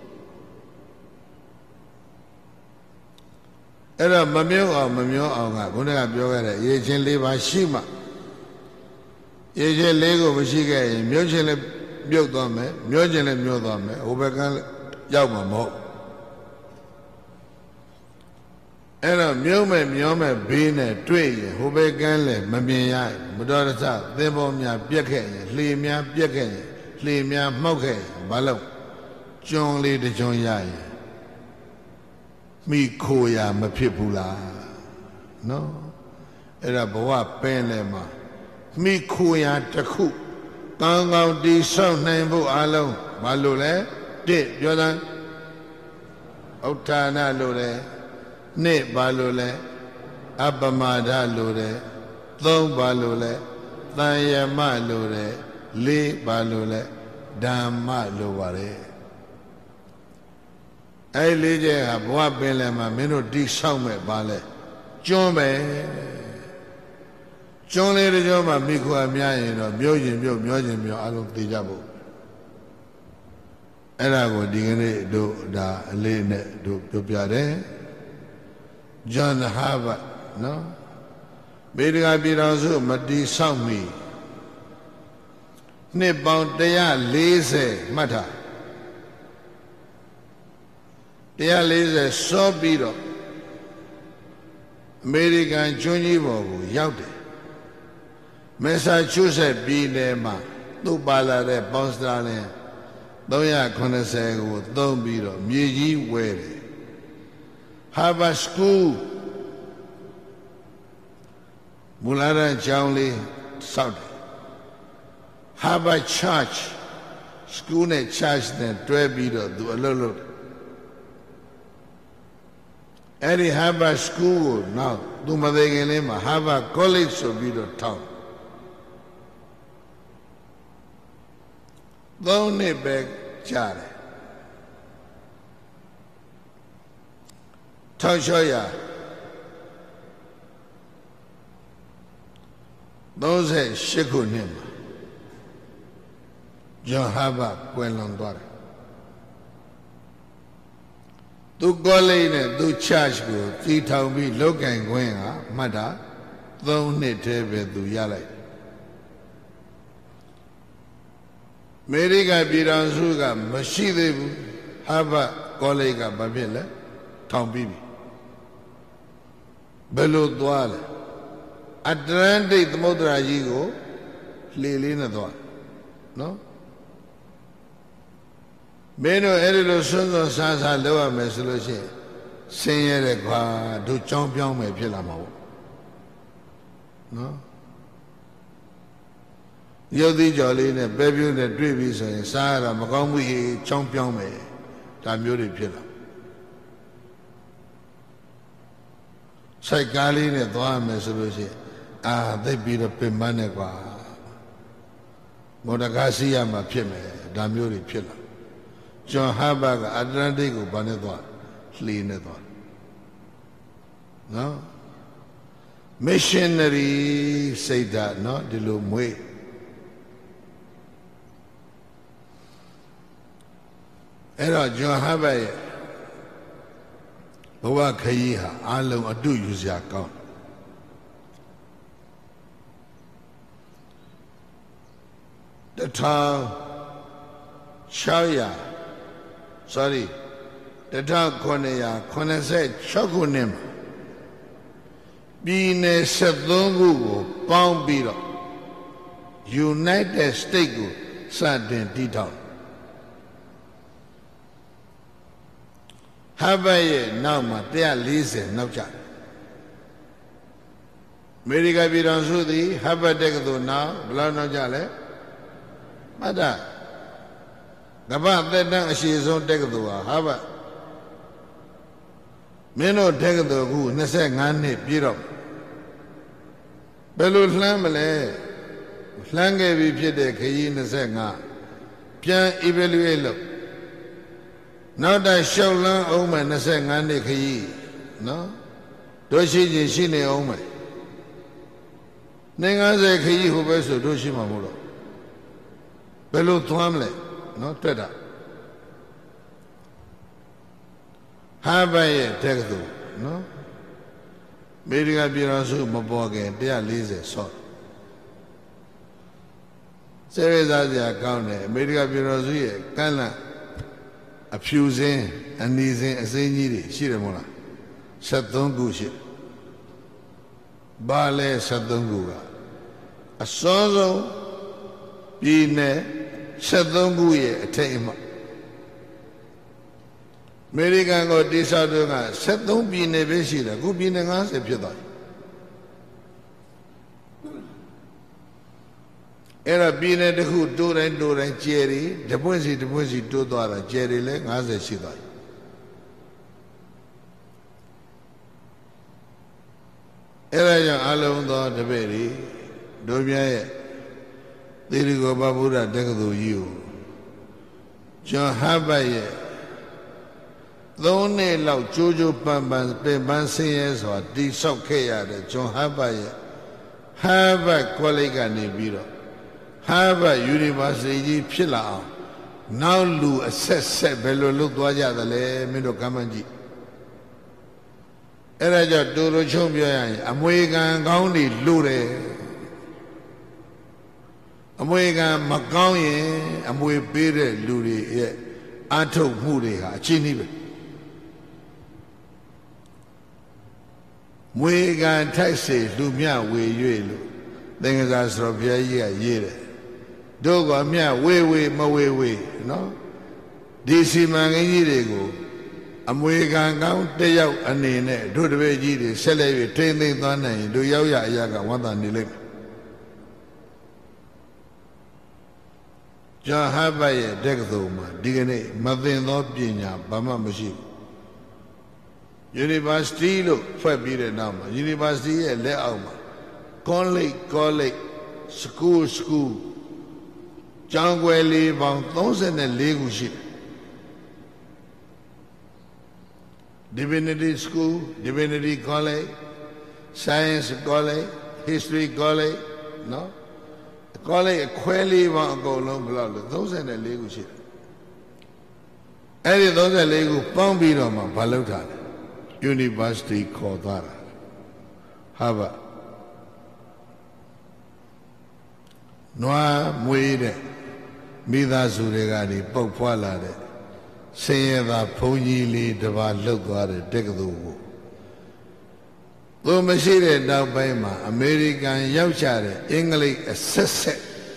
Era mamio anga guna bioga ye chin le ba shi ma ye chin le koမရှိခဲ့ရင်မြို့ချင်းလည်းပြုတ်သွားမယ်မြို့ချင်းလည်းမြို့သွားမယ်ဟိုဘက်ကရောက်မှာမဟုတ်အဲ့တော့မြို့မဲ့မျောမဲ့ဘေးနဲ့တွေ့ရင်ဟိုဘက်ကလည်းမမြင်ရမတော်တဆသင်္ဘောများပြက်ခဲ့ရင်လှေများပြက်ခဲ့ရင်လှေများမှောက်ခဲ့ရင်ဘာလို့ကျွန်းလေးတစ်ကျွန်းရရင်မိခိုရာမဖြစ်ဘူးလားနော်အဲ့ဒါဘဝပင်လဲမှာမိခိုရာတစ်ခုကောင်းကောင်းတည်ဆောက်နိုင်ဖို့အလုံးဘာလို့လဲတစ်ပြောသမ်းဥဋ္ဌာဏလို့လဲနှစ်ဘာလို့လဲအပမာဒလို့လဲသုံးဘာလို့လဲသံယမလို့လဲလေးဘာလို့လဲဓမ္မလို့ပါတယ်အဲ့လေးကျဲကဘဝပင်လယ်မှာမင်းတို့တိဆောက်မဲ့ပါလဲကျွန်းပဲကျွန်းလေးတစ်ကျော်မှာမိခွာများရင်တော့မြို့ရင်မြို့မျောရင်မျောအလုံးသိကြဖို့အဲ့ဒါကိုဒီကနေ့တို့ဒါအလေးနဲ့တို့ပြောပြတယ်ဂျွန်ဟာဗတ်နော်မေတ္တာပြည်တော်စုမတိဆောက်မီနှစ်ပေါင်း140မှတ်ထား140စောပြီးတော့အမေရိကန်ကျွန်းကြီးပေါ်ကိုရောက်တယ်မက်ဆာချူးဆက်ပြည်နယ်မှာသူ့ပါလာတဲ့ပေါင်စတာလင်380ကိုသုံးပြီးတော့မြေကြီးဝဲတယ် Harvard School မူလတန်းကျောင်းလေးစောက်တယ် Harvard Church School နဲ့ Church နဲ့တွဲပြီးတော့သူအလုပ်လုပ်တယ်အဲ့ဒီ Harvard School ကိုနောက်သူမသိခင်လေးမှာ Harvard College ဆိုပြီးတော့ထောင်3 နှစ်ပဲကြာတယ်38ခုနှစ်မှာဂျွန်ဟာဗတ်ကွယ်လွန်သွားတယ်သူကောလိပ်နဲ့သူ church ကိုတည်ထောင်ပြီးလောက်ကင်ခွင့်ကမှတ်တာ3 နှစ်တည်းပဲသူရလိုက်အမေရိကန်ပြည်ထောင်စုကမရှိသေးဘူးဟာဗတ်ကောလိပ်ကဘာဖြစ်လဲထောင်ပြီးပြီဘယ်လိုသွားလဲအတ္တလန္တိတ်သမုဒ္ဒရာကြီးကိုလှေလေးနဲ့သွားနော်မင်းတို့အဲ့ဒီလိုစွန်းစွန်းဆားဆားလုပ်ရမယ်ဆိုလို့ရှိရင်ဆင်းရဲတဲ့ကွာတို့ကြောင်းပြောင်းမယ်ဖြစ်လာမှာပေါ့နော်ရုပ်သီးကြော်လေးနဲ့ပဲပြိုးနဲ့တွေ့ပြီဆိုရင်စားရတာမကောင်းဘူးကြီးကြောင်းပြောင်းမယ်ဒါမျိုးတွေဖြစ်လာစိုက်ကားလေးနဲ့သွားရမယ်ဆိုလို့ရှိရင်သိပြီးတော့ပင်ပန်းနေကွာမော်ဒကားစီးရမှာဖြစ်မယ်ဒါမျိုးတွေဖြစ်လာဂျွန်ဟာဗတ်ကအတ္တလန္တိတ်ကိုဘာနဲ့သွားလှေနဲ့သွားနော် missionary စိတ်ဓာတ်နော်ဒီလိုမွေးအဲ့တော့ဂျွန်ဟာဗတ်ရဲ့ဘဝခရီးဟာအလုံးအတုယူစရာကောင်း1986ခုနှစ်မှာပြည်နယ်73ခုကိုပေါင်းပြီးတော့ United States ကိုစတင်တည်ထောင်ဟာဗတ်ရဲ့နောက်မှာ140နောက်ကျအမေရိကန်ပြည်ထောင်စုသည်ဟာဗတ်တက္ကသိုလ်နောက်ဘယ်လောက်နောက်ကျလဲမှတ်တာကမ္ဘာသက်တမ်းအရှိဆုံးတက္ကသိုလ်ဟာဗတ်မင်းတို့တက္ကသိုလ်ခု25နှစ်ပြည့်တော့ဘယ်လိုလှမ်းမလဲလှမ်းခဲ့ပြီးဖြစ်တဲ့ခရီး25ပြန် evaluate လုပ်နောက်တိုင်းရှောက်လန်းအောင်မယ်25နှစ်ခရီးနော်တို့ရှိချင်းရှိနေအောင်မယ်50ခရီးဟိုပဲဆိုတို့ရှိမှာမဟုတ်တော့ဘယ်လိုသွားမလဲနော်တွေ့တာဟာဘရဲ့တက္ကသိုလ်နော်အမေရိကန်ပြည်တော်စုမပေါ်ခင်140ဆော့စေရစားစရာကောင်းတယ်အမေရိကန်ပြည်တော်စုရဲ့ကန့်လန့်အဖြူစင်းအနီစင်းအစိမ်းကြီးတွေရှိတယ်မဟုတ်လား73ခုရှိဘာလဲ73ခုကအစောဆုံးပြည်နယ်73ခုရဲ့အထိတ်အမှအမေရိကန်ကိုတိဆောက်တော့က73ပြည်နယ်ပဲရှိတယ်အခုပြည်နယ်50ဖြစ်သွားပြီအဲ့တော့ပြည်နယ်တစ်ခုတိုးတိုင်းကျယ်တွေတပွင့်စီတိုးသွားတာကျယ်တွေလည်း50ရှိသွားပြီအဲ့ဒါကြောင့်အလုံးသောတပည့်တွေတို့မြတ်ရဲ့သီရိကောဘဗုဒ္ဓတက္ကသိုလ်ကြီးကိုကျွန်ဟဘတ်ရဲ့3နှစ်လောက်ကြိုးကြိုးပန်းပန်းဆင်းရဲစွာတိဆောက်ခဲ့ရတဲ့ကျွန်ဟဘတ်ရဲ့ဟာဘတ်ကောလိပ်ကနေပြီးတော့ဟာဘတ် University ကြီးဖြစ်လာအောင်နောက်လူအဆက်ဘယ်လိုလုပ်သွားကြသလဲမင်းတို့ကမ်းမှန်းကြည့်အဲ့ဒါကြောင့်တူတူချုံပြောရရင်အမွေခံကောင်းတွေလို့တယ်အမွေခံမကောင်းရင်အမွေပေးတဲ့လူတွေရဲ့အထုတ်မှုတွေဟာအချင်းကြီးပဲမွေခံထိုက်စေလူမြဝေ၍လို့သင်္ကစားဆိုဘုရားကြီးကရေးတယ်တို့ကမြဝေမဝေနော်ဒီစီမံကိန်းကြီးတွေကိုအမွေခံကောင်းတယောက်အနေနဲ့တို့တပည့်ကြီးတွေဆက်လက်၍ထိမ့်သိမ်းသွားနိုင်ရင်တို့ရောက်ရအရာကဝမ်းသာနေလိမ့်မယ်ကျွန်ဟဘတ်ရဲ့တက္ကသိုလ်မှာဒီကနေ့မသိသောပညာဘာမှမရှိဘူး University လို့ဖွဲ့ပြီးတဲ့နောက်မှာ University ရဲ့လက်အောက်မှာ College School ကျောင်းကွယ်လေးပေါင်း34ခုရှိတယ် Divinity School, Divinity College, Science College, History College နော် College အခွဲလေးပေါင်းအကုန်လုံးဘယ်လောက်လဲ34ခုရှိတယ်အဲ့ဒီ34ခုပေါင်းပြီးတော့မှဘာလုပ်တာလဲ University ခေါ်သွားတာဟာဗတ်နွားမွေးတဲ့မိသားစုတွေကနေပုတ်ဖွာလာတဲ့ဆင်းရဲသားဘုန်းကြီးလေးတစ်ပါးလှုပ်သွားတဲ့တက္ကသိုလ်ကိုသူမရှိတဲ့နောက်ပိုင်းမှာအမေရိကန်ရောက်ကြတဲ့အင်္ဂလိပ်အဆက်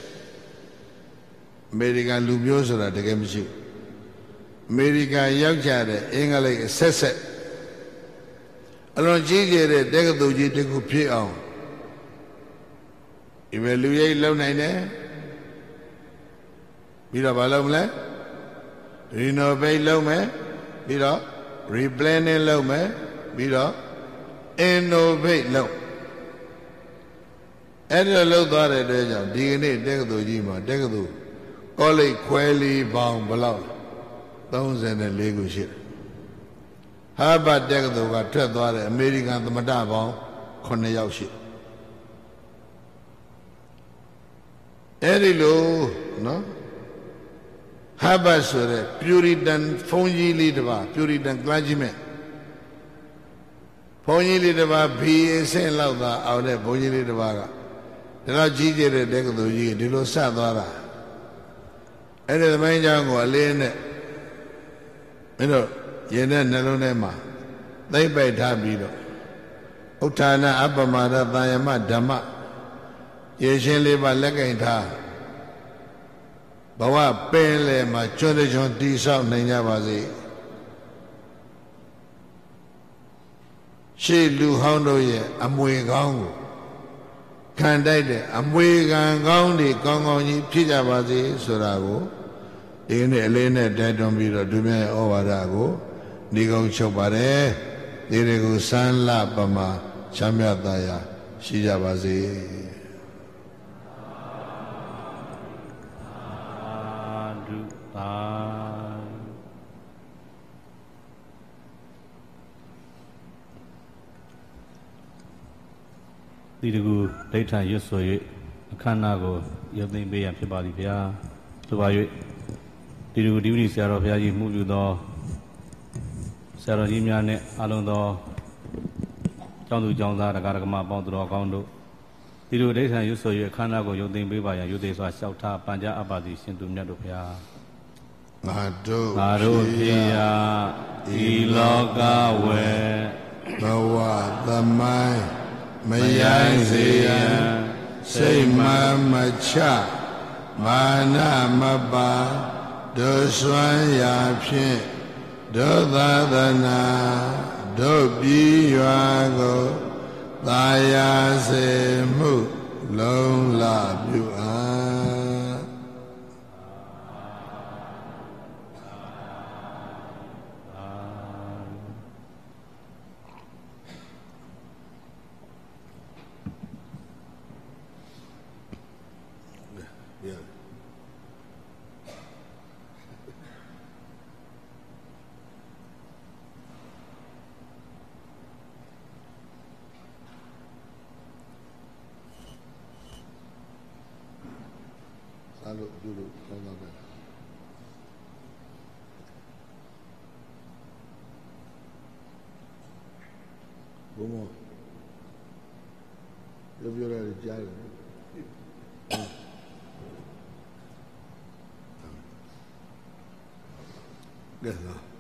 အမေရိကန်လူမျိုးဆိုတာတကယ်မရှိဘူးအမေရိကန်ရောက်ကြတဲ့အင်္ဂလိပ်အဆက်အလွန်ကြီးကျယ်တဲ့တက္ကသိုလ်ကြီးတစ်ခုဖြစ်အောင်evaluate လုပ်နိုင်တယ်ပြီးတော့မလုပ်မလဲ renovate လုပ်မယ်ပြီးတော့ replanning လုပ်မယ်ပြီးတော့ innovate လုပ်အဲ့ဒါလုပ်သွားတဲ့အတွက်ကြောင့်ဒီကနေ့တက္ကသိုလ်ကြီးမှာတက္ကသိုလ် college ခွဲလေးပေါင်းဘယ်လောက်34ခုရှိတယ်ဟာဗတ်တက္ကသိုလ်ကထွက်သွားတဲ့အမေရိကန်သမ္မတပေါင်း9ယောက်ရှိတယ်အဲ့ဒီလိုနော်ဟာဗတ်ဆိုတဲ့ Puritan ဘုန်းကြီးလေးတစ်ပါး Puritan clergyman ဘုန်းကြီးလေးတစ်ပါး BA ဆင့်လောက်သာအောင်တဲ့ဘုန်းကြီးလေးတစ်ပါးကဒါတော့ကြီးကျယ်တဲ့တက္ကသိုလ်ကြီးဒီလိုဆက်သွားတာအဲ့ဒီသမိုင်းကြောင်းကိုအလေးနဲ့မင်းတို့ရင်တဲ့နှလုံးထဲမှာသိမ့်ပိုက်ထားပြီးတော့ဥဋ္ဌာဏအပမာဒသာယမဓမ္မရေရှင်းလေးပါလက်ကင်ထားဘဝပင်လေမှာကျွန်းကျွန်းတီးဆောက်နိုင်ကြပါစေရှေးလူဟောင်းတို့ရဲ့အမွေကောင်းကိုခံတိုက်တဲ့အမွေခံကောင်းတွေကောင်းကောင်းကြီးဖြစ်ကြပါစေဆိုတာကိုဒီနေ့အလေးနဲ့တိုက်တွန်းပြီးတော့ဒုမြတ်ရဲ့ဩဝါဒကိုဒီကုန်းချုပ်ပါတယ်ဒီတွေကိုစမ်းလပမာချမ်းမြတ်သာယာရှိကြပါစေတီတကူဒိဋ္ဌံရွတ်ဆို၍အခမ်းအနားကိုရုပ်သိမ်းပေးရန်ဖြစ်ပါသည်ဗျာသို့ပါ၍တီတကူဒီဝိဆရာတော်ဘုရားကြီးမှုပြုသောဆရာတော်ကြီးများနဲ့အလုံးသောကျောင်းသူကျောင်းသားတရားဓမ္မပေါင်းသူတော်ကောင်းတို့တီတကူဒိဋ္ဌံရွတ်ဆို၍အခမ်းအနားကိုရုပ်သိမ်းပေးပါရန်ရုပ်သိမ်းစွာလျှောက်ထားပန်ကြားအပ်ပါသည်ရှင်သူမြတ်တို့ဘုရားငါတို့ဖြစ်ရာဤလောကဝေဘဝသမိုင်းမယိုင်းစေရန်စိတ်မချမာနမပါဒုစွမ်းရာဖြင့်ဒုသာသနာဒုပြည်ရွာကိုသာယာစေမှုလုံးလပြုအားလို့ပြုလို့ကောင်းပါပဲဘုံမပြောရတဲ့ကြားတယ်ကဲ